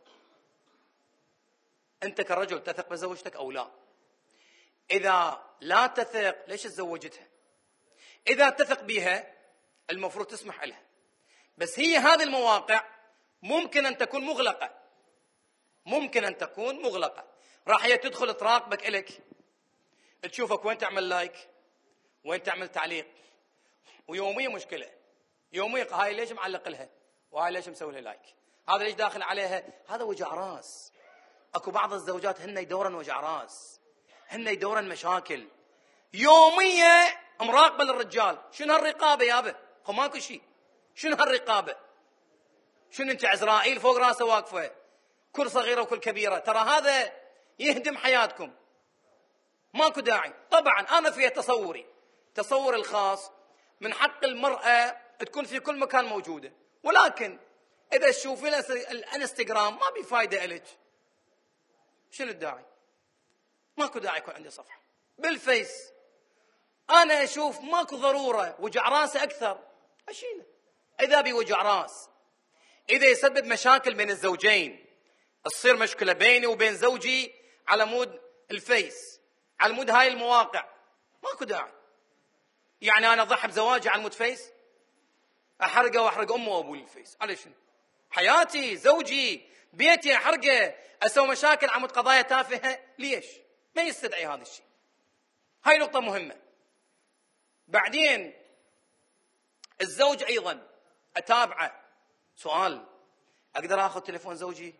أنت كرجل تثق بزوجتك أو لا؟ إذا لا تثق ليش تزوجتها؟ إذا تثق بها المفروض تسمح لها، بس هي هذه المواقع ممكن أن تكون مغلقة، ممكن أن تكون مغلقة، راح هي تدخل تراقبك إلك، تشوفك وين تعمل لايك، وين تعمل تعليق، ويوميا مشكلة، يوميا هاي ليش معلق لها، وهاي ليش مسوي لها لايك، هذا ليش داخل عليها، هذا وجع راس. اكو بعض الزوجات هن يدورن وجع راس، هن يدورن مشاكل، يوميا مراقبة للرجال. شنو هالرقابة يابا؟ خو ماكو شيء، شنو هالرقابة؟ شنو انت عزرائيل فوق راسه واقفة، كل صغيرة وكل كبيرة؟ ترى هذا يهدم حياتكم، ماكو داعي. طبعا انا في تصوري، تصور الخاص، من حق المرأة تكون في كل مكان موجودة، ولكن اذا تشوفين الانستغرام ما بي فايدة الك، شنو الداعي؟ ماكو داعي يكون عندي صفحة. بالفيس انا اشوف ماكو ضرورة وجع راسه اكثر اشيله، اذا بي وجع راس، إذا يسبب مشاكل بين الزوجين، تصير مشكلة بيني وبين زوجي على مود الفيس، على مود هاي المواقع، ماكو داعي. يعني أنا أضحي بزواجي على مود فيس، أحرقه وأحرق أمه وأبوي الفيس، على شنو؟ حياتي، زوجي، بيتي أحرقه، أسوي مشاكل على مود قضايا تافهة، ليش؟ ما يستدعي هذا الشيء. هاي نقطة مهمة. بعدين الزوج أيضا أتابعه. سؤال: أقدر أخذ تليفون زوجي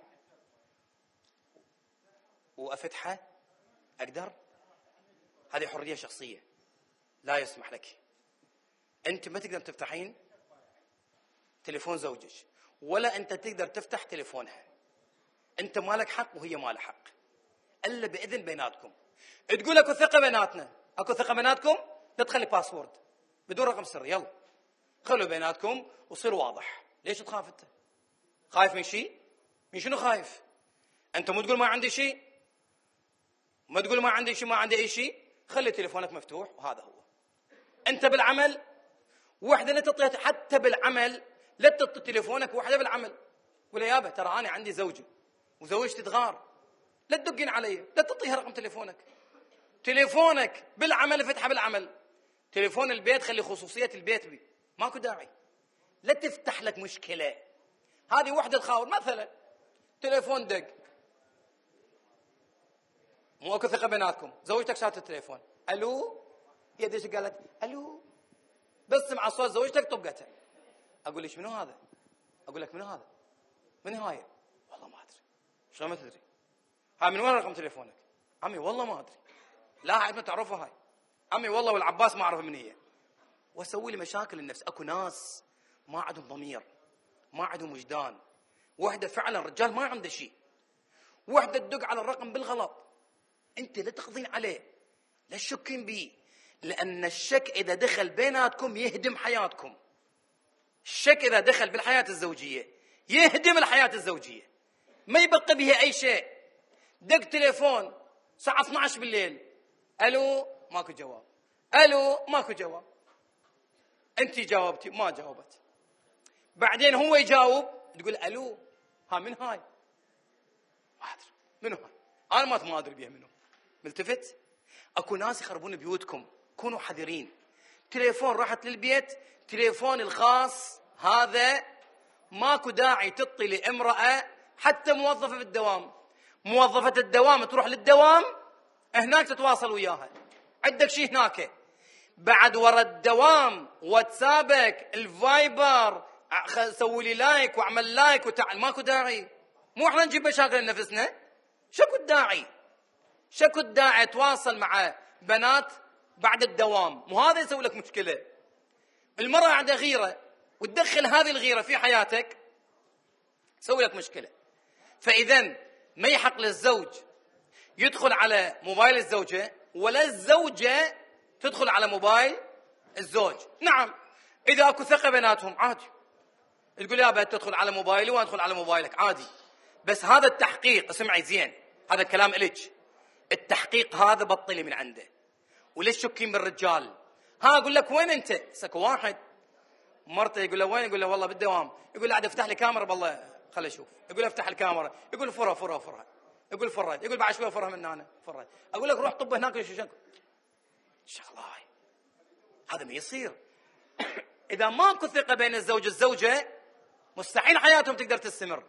وأفتحه؟ أقدر؟ هذه حرية شخصية، لا يسمح لك. أنت ما تقدر تفتحين تليفون زوجك، ولا أنت تقدر تفتح تليفونها. أنت مالك حق وهي مالها حق، إلا بإذن بيناتكم. تقول أكو ثقة بيناتنا، أكو ثقة بيناتكم، لا تخلي باسورد بدون رقم سري، يلا خلوا بيناتكم وصير واضح. ليش تخاف أنت؟ خايف من شيء؟ من شنو خايف؟ أنت مو تقول ما عندي شيء، ما تقول ما عندي شيء، ما عندي أي شيء، خلي تليفونك مفتوح وهذا هو. أنت بالعمل وحدة لا تعطيها، حتى بالعمل لا تعطي تليفونك وحدة بالعمل. قول يابا ترى أنا عندي زوجة وزوجتي تغار، لا تدقين علي، لا تعطيها رقم تليفونك. تليفونك بالعمل فتحه بالعمل، تليفون البيت خلي خصوصية البيت بي، ماكو داعي. لا تفتح لك مشكلة. هذه وحدة تخاور مثلا، تليفون دق، مو اكو ثقة بيناتكم، زوجتك شافت التليفون، الو، هي ديش قالت الو، بس مع صوت زوجتك طقتها. اقول لك منو هذا؟ اقول لك منو هذا؟ من هاي؟ والله ما ادري. شلون ما تدري؟ هاي من وين رقم تليفونك؟ عمي والله ما ادري. لا عاد ما تعرفها هاي. عمي والله والعباس ما اعرف من هي. واسوي لي مشاكل النفس. اكو ناس ما عندهم ضمير، ما عندهم وجدان. وحده فعلا رجال ما عنده شيء، وحده تدق على الرقم بالغلط، انت لا تقضين عليه، لا تشكين بيه، لان الشك اذا دخل بيناتكم يهدم حياتكم. الشك اذا دخل بالحياه الزوجيه يهدم الحياه الزوجيه، ما يبقى بها اي شيء. دق تليفون الساعه اثنعش بالليل، الو، ماكو جواب، الو، ماكو جواب، انت جاوبتي ما جاوبت، بعدين هو يجاوب تقول الو، ها من هاي؟ ما ادري منو هاي، انا ما ما ادري بيها منو. ملتفت؟ اكو ناس يخربون بيوتكم، كونوا حذرين. تليفون راحت للبيت، تليفون الخاص هذا ماكو داعي تعطي لامرأة، حتى موظفة في الدوام، موظفة الدوام تروح للدوام هناك تتواصل وياها، عندك شيء هناك، بعد ورا الدوام واتسابك الفايبر سوي لي لايك واعمل لايك وتعال، ماكو داعي. مو احنا نجيب مشاكل لنفسنا؟ شكو الداعي؟ شكو الداعي تواصل مع بنات بعد الدوام؟ مو هذا يسوي لك مشكلة. المرأة عندها غيرة وتدخل هذه الغيرة في حياتك تسوي لك مشكلة. فإذا ما يحق للزوج يدخل على موبايل الزوجة، ولا الزوجة تدخل على موبايل الزوج. نعم إذا أكو ثقة بيناتهم عادي، تقول يا بنت تدخل على موبايلي وأدخل على موبايلك عادي، بس هذا التحقيق، اسمعي زين، هذا الكلام إليك، التحقيق هذا بطلي من عنده. وليش تشكين بالرجال؟ ها أقول لك وين أنت؟ سك واحد مرته يقول له وين؟ يقول له والله بالدوام. يقول له عاد افتح لي كاميرا، بالله خلي اشوف. يقول له افتح الكاميرا، يقول فرها فرها فرها، يقول فرها، يقول بعد شويه فرها من هنا فرها. اقول لك روح طب هناك شو شغله هاي، هذا ما يصير. اذا ماكو ثقه بين الزوج والزوجه مستحيل حياتهم تقدر تستمر.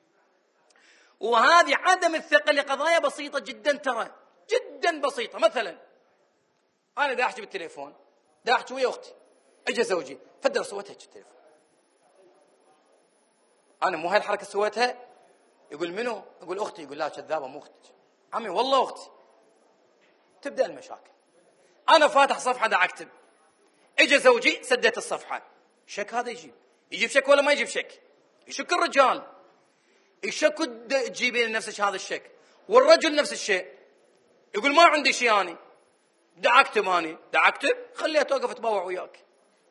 وهذه عدم الثقه لقضايا بسيطه جدا، ترى جدا بسيطه. مثلا انا دا احكي بالتليفون، دا احكي ويا اختي، اجى زوجي فدر سويتها التليفون، انا مو هاي الحركه سويتها، يقول منو؟ يقول اختي. يقول لا كذابه مو اختك. عمي والله اختي. تبدا المشاكل. انا فاتح صفحه دا اكتب، اجى زوجي سديت الصفحه، شك هذا يجيب يجيب شك ولا ما يجيب شك؟ يشك الرجال، يشك تجيبين لنفسك هذا الشك، والرجل نفس الشيء، يقول ما عندي شيء، اني دا اكتب، اني دا اكتب، خليها توقف تبوع وياك،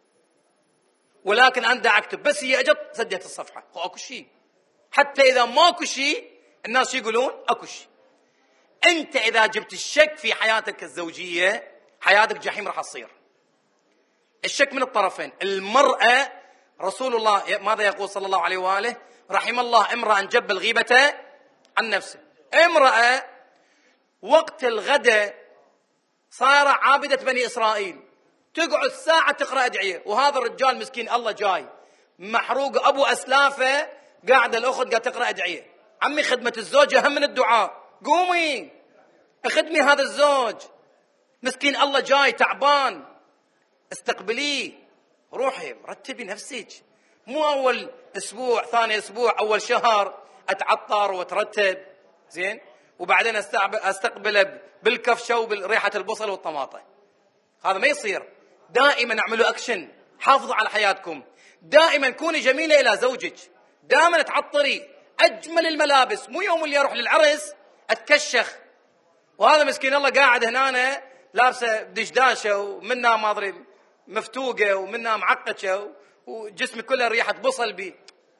ولكن أنا دا أكتب، بس هي أجت سديت الصفحة، هو أكو شيء. حتى إذا ماكو شيء الناس يقولون أكو شيء. أنت إذا جبت الشك في حياتك الزوجية حياتك جحيم راح تصير. الشك من الطرفين. المرأة رسول الله ماذا يقول صلى الله عليه وآله؟ رحم الله امرأ جب الغيبة عن نفسه. امرأة وقت الغداء صار عابدة بني إسرائيل، تقعد ساعة تقرأ أدعية، وهذا الرجال مسكين الله جاي محروق أبو أسلافه، قاعدة الأخت قاعدة تقرأ أدعية. عمي خدمة الزوج أهم من الدعاء، قومي اخدمي هذا الزوج، مسكين الله جاي تعبان، استقبليه، روحي رتبي نفسك. مو أول أسبوع ثاني أسبوع أول شهر أتعطر وترتب زين وبعدين أستقبله بالكفشة وبريحة البصل والطماطة. هذا ما يصير. دائما اعملوا أكشن، حافظوا على حياتكم، دائما كوني جميلة إلى زوجك، دائما تعطري أجمل الملابس، مو يوم اللي أروح للعرس أتكشخ وهذا مسكين الله قاعد هنا لابسة دشداشة ومنها ما أدري مفتوقة ومنها معقشة وجسمي كله ريحة بصل بي.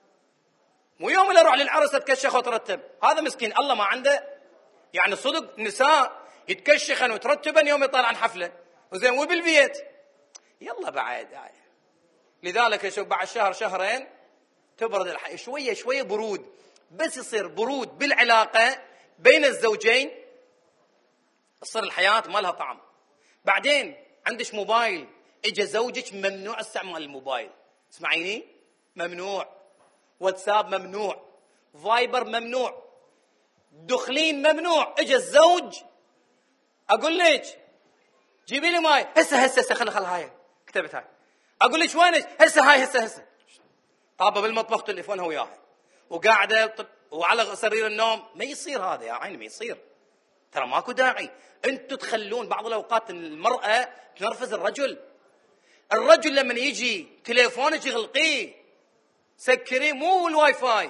مو يوم اللي أروح للعرس أتكشخ وترتب. هذا مسكين الله ما عنده يعني صدق نساء يتكشخن وترتبن يوم يطلع عن حفلة وزين وبالبيت يلا بعد. لذلك شوف بعد شهر شهرين تبرد الحياة شوية شوية، برود، بس يصير برود بالعلاقة بين الزوجين تصير الحياة ما لها طعم. بعدين عندش موبايل، اجى زوجك ممنوع استعمال الموبايل، اسمعيني، ممنوع، واتساب ممنوع، فايبر ممنوع، دخلين ممنوع. اجى الزوج اقول لك جيبي لي ماي، هسه هسه هسه خل خل هاي كتبت هاي، اقول لك وينك، هسه هاي هسه هسه طابه بالمطبخ تليفونها وياها وقاعده وعلى سرير النوم. ما يصير هذا يا عيني، ما يصير، ترى ماكو داعي. انتم تخلون بعض الاوقات المراه تنرفز الرجل. الرجل لما يجي تليفونك يغلقيه، سكريه، مو الواي فاي،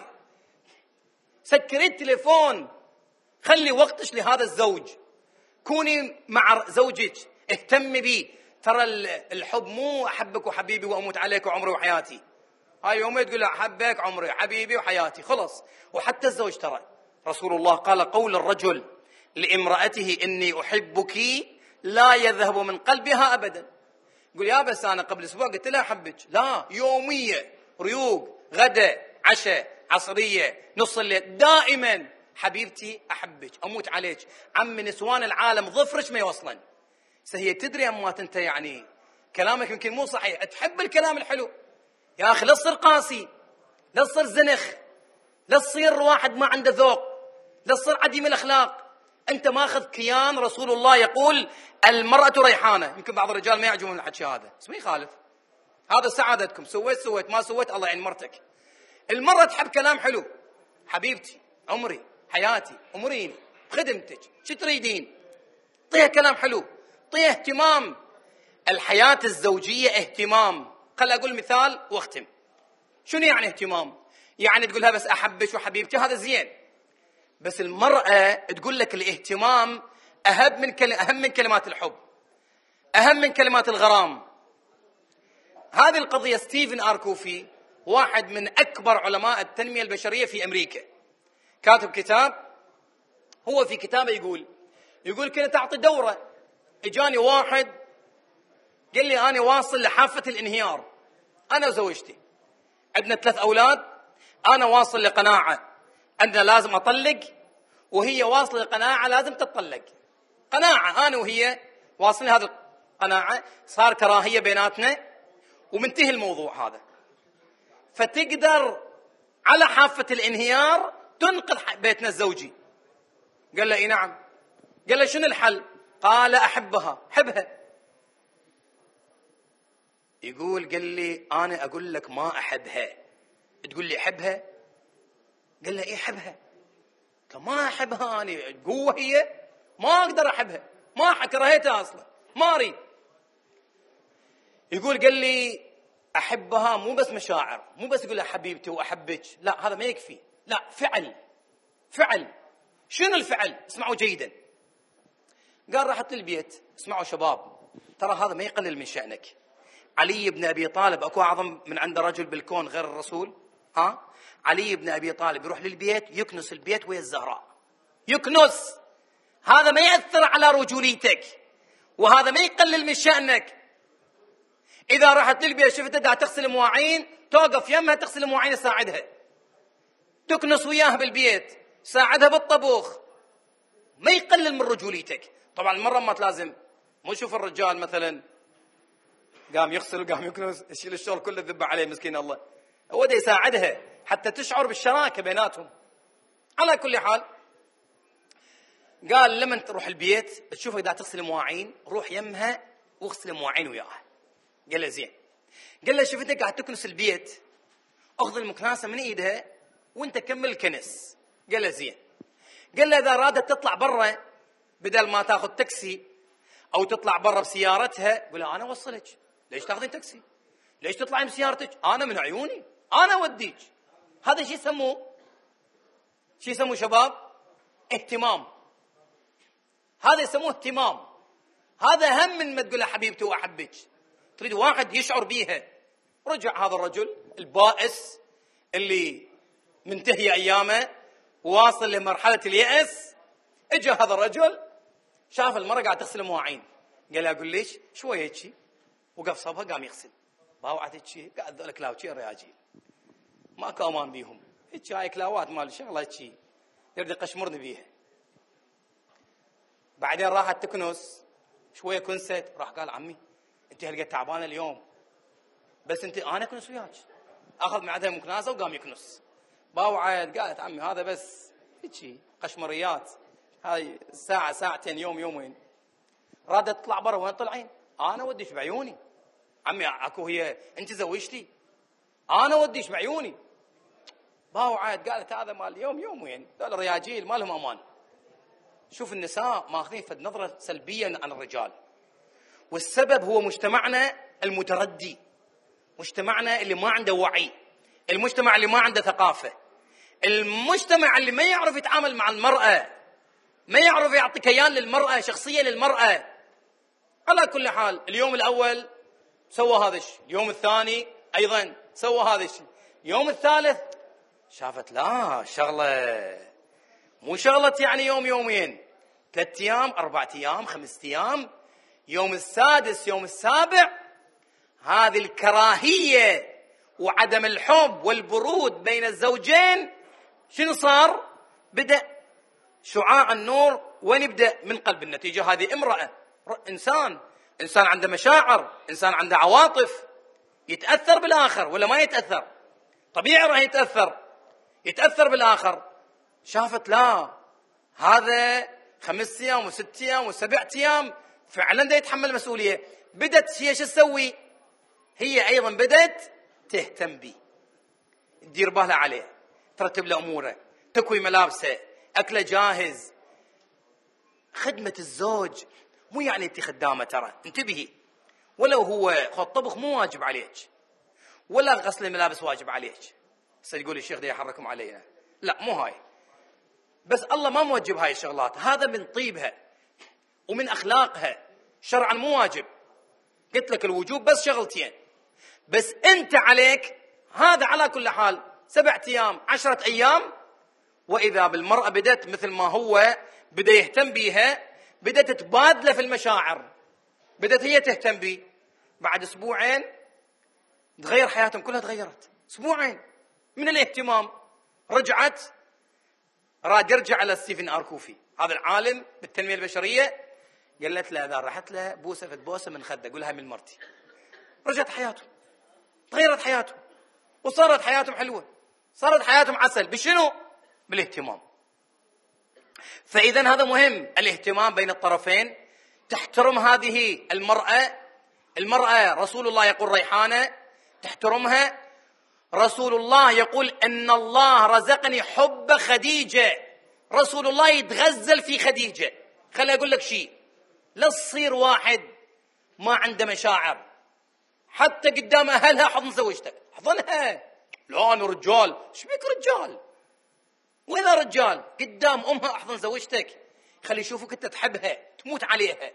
سكريه التليفون، خلي وقتك لهذا الزوج، كوني مع زوجك، اهتمي بيه. ترى الحب مو احبك وحبيبي واموت عليك وعمري وحياتي، هاي يوم تقول احبك عمري حبيبي وحياتي خلص. وحتى الزوج ترى رسول الله قال قول الرجل لامرأته إني أحبك لا يذهب من قلبها أبدا. يقول يا بس أنا قبل أسبوع قلت لها أحبك، لا، يومية، ريوق، غدا، عشاء، عصرية، نص الليل، دائما حبيبتي أحبك أموت عليك. عم نسوان العالم ظفرش ما يوصلن. هي تدري أمات أنت يعني كلامك يمكن مو صحيح، تحب الكلام الحلو يا أخي، لا تصير قاسي، لا تصير زنخ، لا تصير واحد ما عنده ذوق، لا تصير عديم الأخلاق. أنت ماخذ كيان. رسول الله يقول المرأة ريحانة. يمكن بعض الرجال ما يعجبون الحكي هذا، بس ما يخالف، هذا سعادتكم، سويت سويت ما سويت الله يعين مرتك. المرأة تحب كلام حلو، حبيبتي عمري حياتي أمريني خدمتك شو تريدين، طيها كلام حلو، طيها اهتمام. الحياة الزوجية اهتمام. خل أقول مثال واختم. شنو يعني اهتمام؟ يعني تقولها بس أحبك وحبيبتي، هذا زين، بس المرأة تقول لك الاهتمام أهم من كل... أهم من كلمات الحب، أهم من كلمات الغرام. هذه القضية ستيفن آركوفي واحد من أكبر علماء التنمية البشرية في أمريكا، كاتب كتاب. هو في كتابه يقول يقول كنت أعطي دورة، إجاني واحد قال لي أنا واصل لحافة الانهيار، أنا وزوجتي عندنا ثلاث أولاد، أنا واصل لقناعة أننا لازم أطلق، وهي واصلة لقناعة لازم تطلق. قناعة أنا وهي واصلين هذه القناعة، صار كراهية بيناتنا ومنتهي الموضوع هذا. فتقدر على حافة الانهيار تنقذ بيتنا الزوجي. قال له إيه نعم. قال له شنو الحل؟ قال أحبها. حبها. يقول قال لي أنا أقول لك ما أحبها، تقول لي أحبها؟ قال له إيه أحبها. ما أحبها أنا، قوة هي ما أقدر أحبها، ما كرهتها أصلا، ما أريد. يقول قال لي أحبها مو بس مشاعر، مو بس يقول لها حبيبتي وأحبك، لا هذا ما يكفي، لا فعل. فعل. شنو الفعل؟ اسمعوا جيدا. قال رحت للبيت، اسمعوا شباب، ترى هذا ما يقلل من شأنك. علي بن أبي طالب أكو أعظم من عنده رجل بالكون غير الرسول؟ ها؟ علي بن أبي طالب يروح للبيت يكنس البيت ويا الزهراء، يكنس. هذا ما يأثر على رجوليتك، وهذا ما يقلل من شأنك. إذا رحت للبيت شفتها دا تغسل مواعين، توقف يمها تغسل مواعين تساعدها. تكنس وياها بالبيت، ساعدها بالطبخ، ما يقلل من رجوليتك. طبعا المرة ما تلازم، مو شوف الرجال مثلا قام يغسل وقام يكنس، يشيل الشغل كله ذبه عليه مسكين الله، هو ده يساعدها حتى تشعر بالشراكة بيناتهم. على كل حال قال لما تروح البيت تشوفها إذا تغسل مواعين روح يمها واغسل مواعين وياها. قال له زين. قال له شفتك قاعد تكنس البيت، اخذ المكناسة من ايدها وانت كمل الكنس. قال له زين. قال له اذا ارادت تطلع برا بدل ما تاخذ تاكسي او تطلع برا بسيارتها قول لها انا اوصلك، ليش تاخذين تاكسي؟ ليش تطلعين بسيارتك؟ انا من عيوني انا اوديك. هذا شو يسموه؟ شو يسموه شباب؟ اهتمام. هذا يسموه اهتمام. هذا هم من ما تقول لها حبيبتي واحبك، تريد واحد يشعر بيها. رجع هذا الرجل البائس اللي منتهي ايامه واصل لمرحله اليأس، اجى هذا الرجل شاف المرأة قاعد تغسل مواعين، قال لها اقول ليش شويه هيك، وقف صوبها قام يغسل. باوعت هيك قاعد ذول كلاوتشي الرياجيل ماكو امان بيهم، هيك هاي كلاوات مال شغله هيك يريد يقشمرني بيها. بعدين راحت تكنس شويه كنست، راح قال عمي انت هلقد تعبانه اليوم، بس انت انا اكنس وياك. اخذ معدها مكناسه وقام يكنس. باوعت قالت عمي هذا بس هيك قشمريات، هاي ساعه ساعتين يوم يومين. رادت تطلع برا، وين طلعين؟ انا اوديش بعيوني. عمي اكو هي انت زوجتي؟ انا اوديش بعيوني. باوعت قالت هذا مال يوم يومين، ذول الرياجيل ما لهم امان. شوف النساء ماخذين فد نظره سلبيه عن الرجال، والسبب هو مجتمعنا المتردي، مجتمعنا اللي ما عنده وعي، المجتمع اللي ما عنده ثقافه، المجتمع اللي ما يعرف يتعامل مع المراه، ما يعرف يعطي كيان للمراه، شخصيه للمراه. على كل حال اليوم الاول سوى هذا الشيء، اليوم الثاني ايضا سوى هذا الشيء، اليوم الثالث شافت لا شغله مو شغله يعني يوم يومين، ثلاث ايام اربع ايام خمس ايام، يوم السادس يوم السابع هذه الكراهيه وعدم الحب والبرود بين الزوجين شنو صار؟ بدأ شعاع النور وين يبدأ؟ من قلب النتيجة. هذه امرأة، إنسان إنسان عنده مشاعر، إنسان عنده عواطف، يتأثر بالآخر ولا ما يتأثر؟ طبيعي راح يتأثر يتأثر بالآخر. شافت لا هذا خمس أيام وست أيام وسبع أيام فعلا دا يتحمل مسؤولية. بدت هي شو تسوي؟ هي أيضا بدت تهتم بي، تدير بالها عليه، ترتب له أموره، تكوي ملابسه، أكله جاهز. خدمة الزوج مو يعني أنت خدامة، ترى انتبهي، ولو هو خذ طبخ مو واجب عليك، ولا غسل الملابس واجب عليك. بس يقول الشيخ ده يحركم علينا، لا مو هاي، بس الله ما موجب هاي الشغلات، هذا من طيبها ومن أخلاقها، شرعا مو واجب. قلت لك الوجوب بس شغلتين، بس أنت عليك هذا على كل حال سبعة أيام عشرة أيام. وإذا بالمرأة بدت مثل ما هو بدأ يهتم بيها، بدأت تتبادل في المشاعر، بدأت هي تهتم بي، بعد أسبوعين تغير حياتهم كلها، تغيرت أسبوعين من الاهتمام. رجعت راد يرجع على ستيفن أركوفي هذا العالم بالتنمية البشرية، قالت له إذا رحت له بوسة فت بوسة من خده قولها من مرتي. رجعت حياتهم، تغيرت حياتهم، وصارت حياتهم حلوة، صارت حياتهم عسل. بشنو؟ بالاهتمام. فإذا هذا مهم، الاهتمام بين الطرفين. تحترم هذه المرأة، المرأة رسول الله يقول ريحانة، تحترمها. رسول الله يقول أن الله رزقني حب خديجة، رسول الله يتغزل في خديجة. خلي أقول لك شيء، لا تصير واحد ما عنده مشاعر، حتى قدام أهلها حضن زوجتك، حضنها. لا أنا رجال، ايش بيك رجال؟ وإذا رجال قدام أمها أحضن زوجتك، خلي يشوفوك أنت تحبها تموت عليها،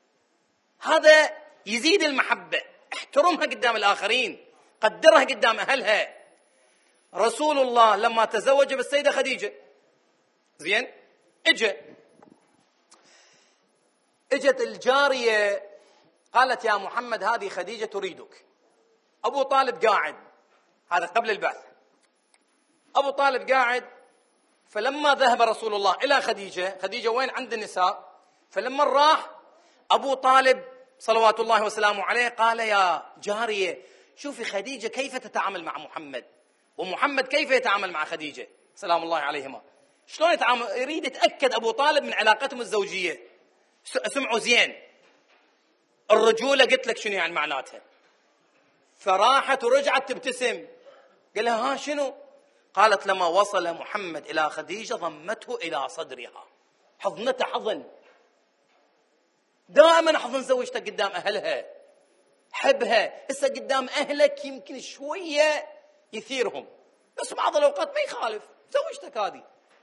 هذا يزيد المحبة. احترمها قدام الآخرين، قدرها قدام أهلها. رسول الله لما تزوج بالسيدة خديجة زين، اجت اجت الجارية قالت يا محمد هذه خديجة تريدك. أبو طالب قاعد، هذا قبل البعث، أبو طالب قاعد، فلما ذهب رسول الله إلى خديجة، خديجة وين عند النساء، فلما راح أبو طالب صلوات الله وسلامه عليه قال يا جارية شوفي خديجة كيف تتعامل مع محمد، ومحمد كيف يتعامل مع خديجة سلام الله عليهما، شلون يتعامل، يريد يتأكد أبو طالب من علاقتهم الزوجية. سمعوا زين، الرجولة قلت لك شنو يعني معناتها. فراحت ورجعت تبتسم، قال لها ها شنو؟ قالت لما وصل محمد إلى خديجة ضمته إلى صدرها، حضنته حضن. دائما حضن زوجتك قدام أهلها، حبها. هسه قدام أهلك يمكن شوية يثيرهم، بس بعض الأوقات ما يخالف، زوجتك هذه.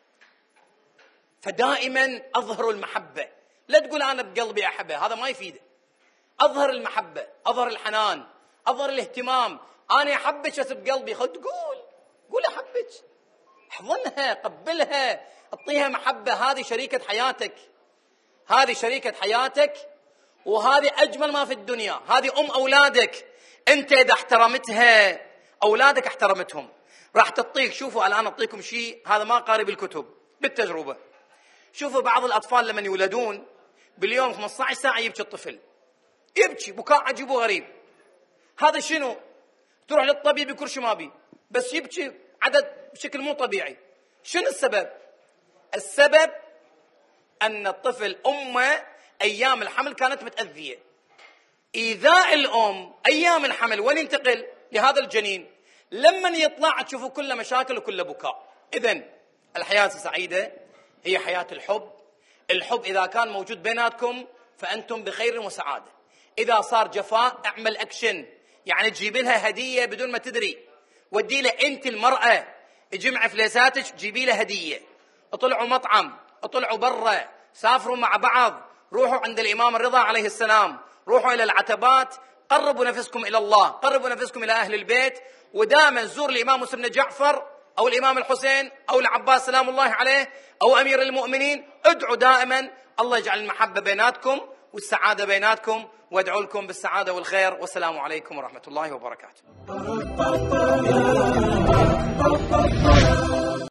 فدائما أظهروا المحبة، لا تقول أنا بقلبي أحبها، هذا ما يفيد. أظهر المحبة، أظهر الحنان، أظهر الاهتمام. أنا أحبك بس بقلبي، خذ تقول قول أحبك، احضنها، قبلها، اعطيها محبة. هذه شريكة حياتك، هذه شريكة حياتك، وهذه أجمل ما في الدنيا. هذه أم أولادك، أنت إذا احترمتها أولادك احترمتهم. راح تعطيك. شوفوا الآن أعطيكم شيء هذا ما قاري بالكتب، بالتجربة. شوفوا بعض الأطفال لما يولدون باليوم خمسة عشر ساعة يبكي الطفل، يبكي بكاء عجيب وغريب. هذا شنو؟ تروح للطبيب يقول شو ما بي، بس يبكي عدد بشكل مو طبيعي. شنو السبب؟ السبب أن الطفل أمه أيام الحمل كانت متأذية. إيذاء الأم أيام الحمل وين ينتقل لهذا الجنين، لما يطلع تشوفوا كله مشاكل وكله بكاء. إذن الحياة السعيدة هي حياة الحب. الحب إذا كان موجود بيناتكم فأنتم بخير وسعادة. إذا صار جفاء اعمل أكشن، يعني تجيب لها هدية بدون ما تدري، ودي له أنت المرأة اجمع فليساتك جيبي له هدية، اطلعوا مطعم، اطلعوا برا، سافروا مع بعض، روحوا عند الإمام الرضا عليه السلام، روحوا إلى العتبات، قربوا نفسكم إلى الله، قربوا نفسكم إلى أهل البيت. ودائما زور الإمام مسلم بن جعفر أو الإمام الحسين أو العباس سلام الله عليه أو أمير المؤمنين، ادعوا دائما الله يجعل المحبة بيناتكم والسعادة بيناتكم، وادعوا لكم بالسعادة والخير. والسلام عليكم ورحمة الله وبركاته.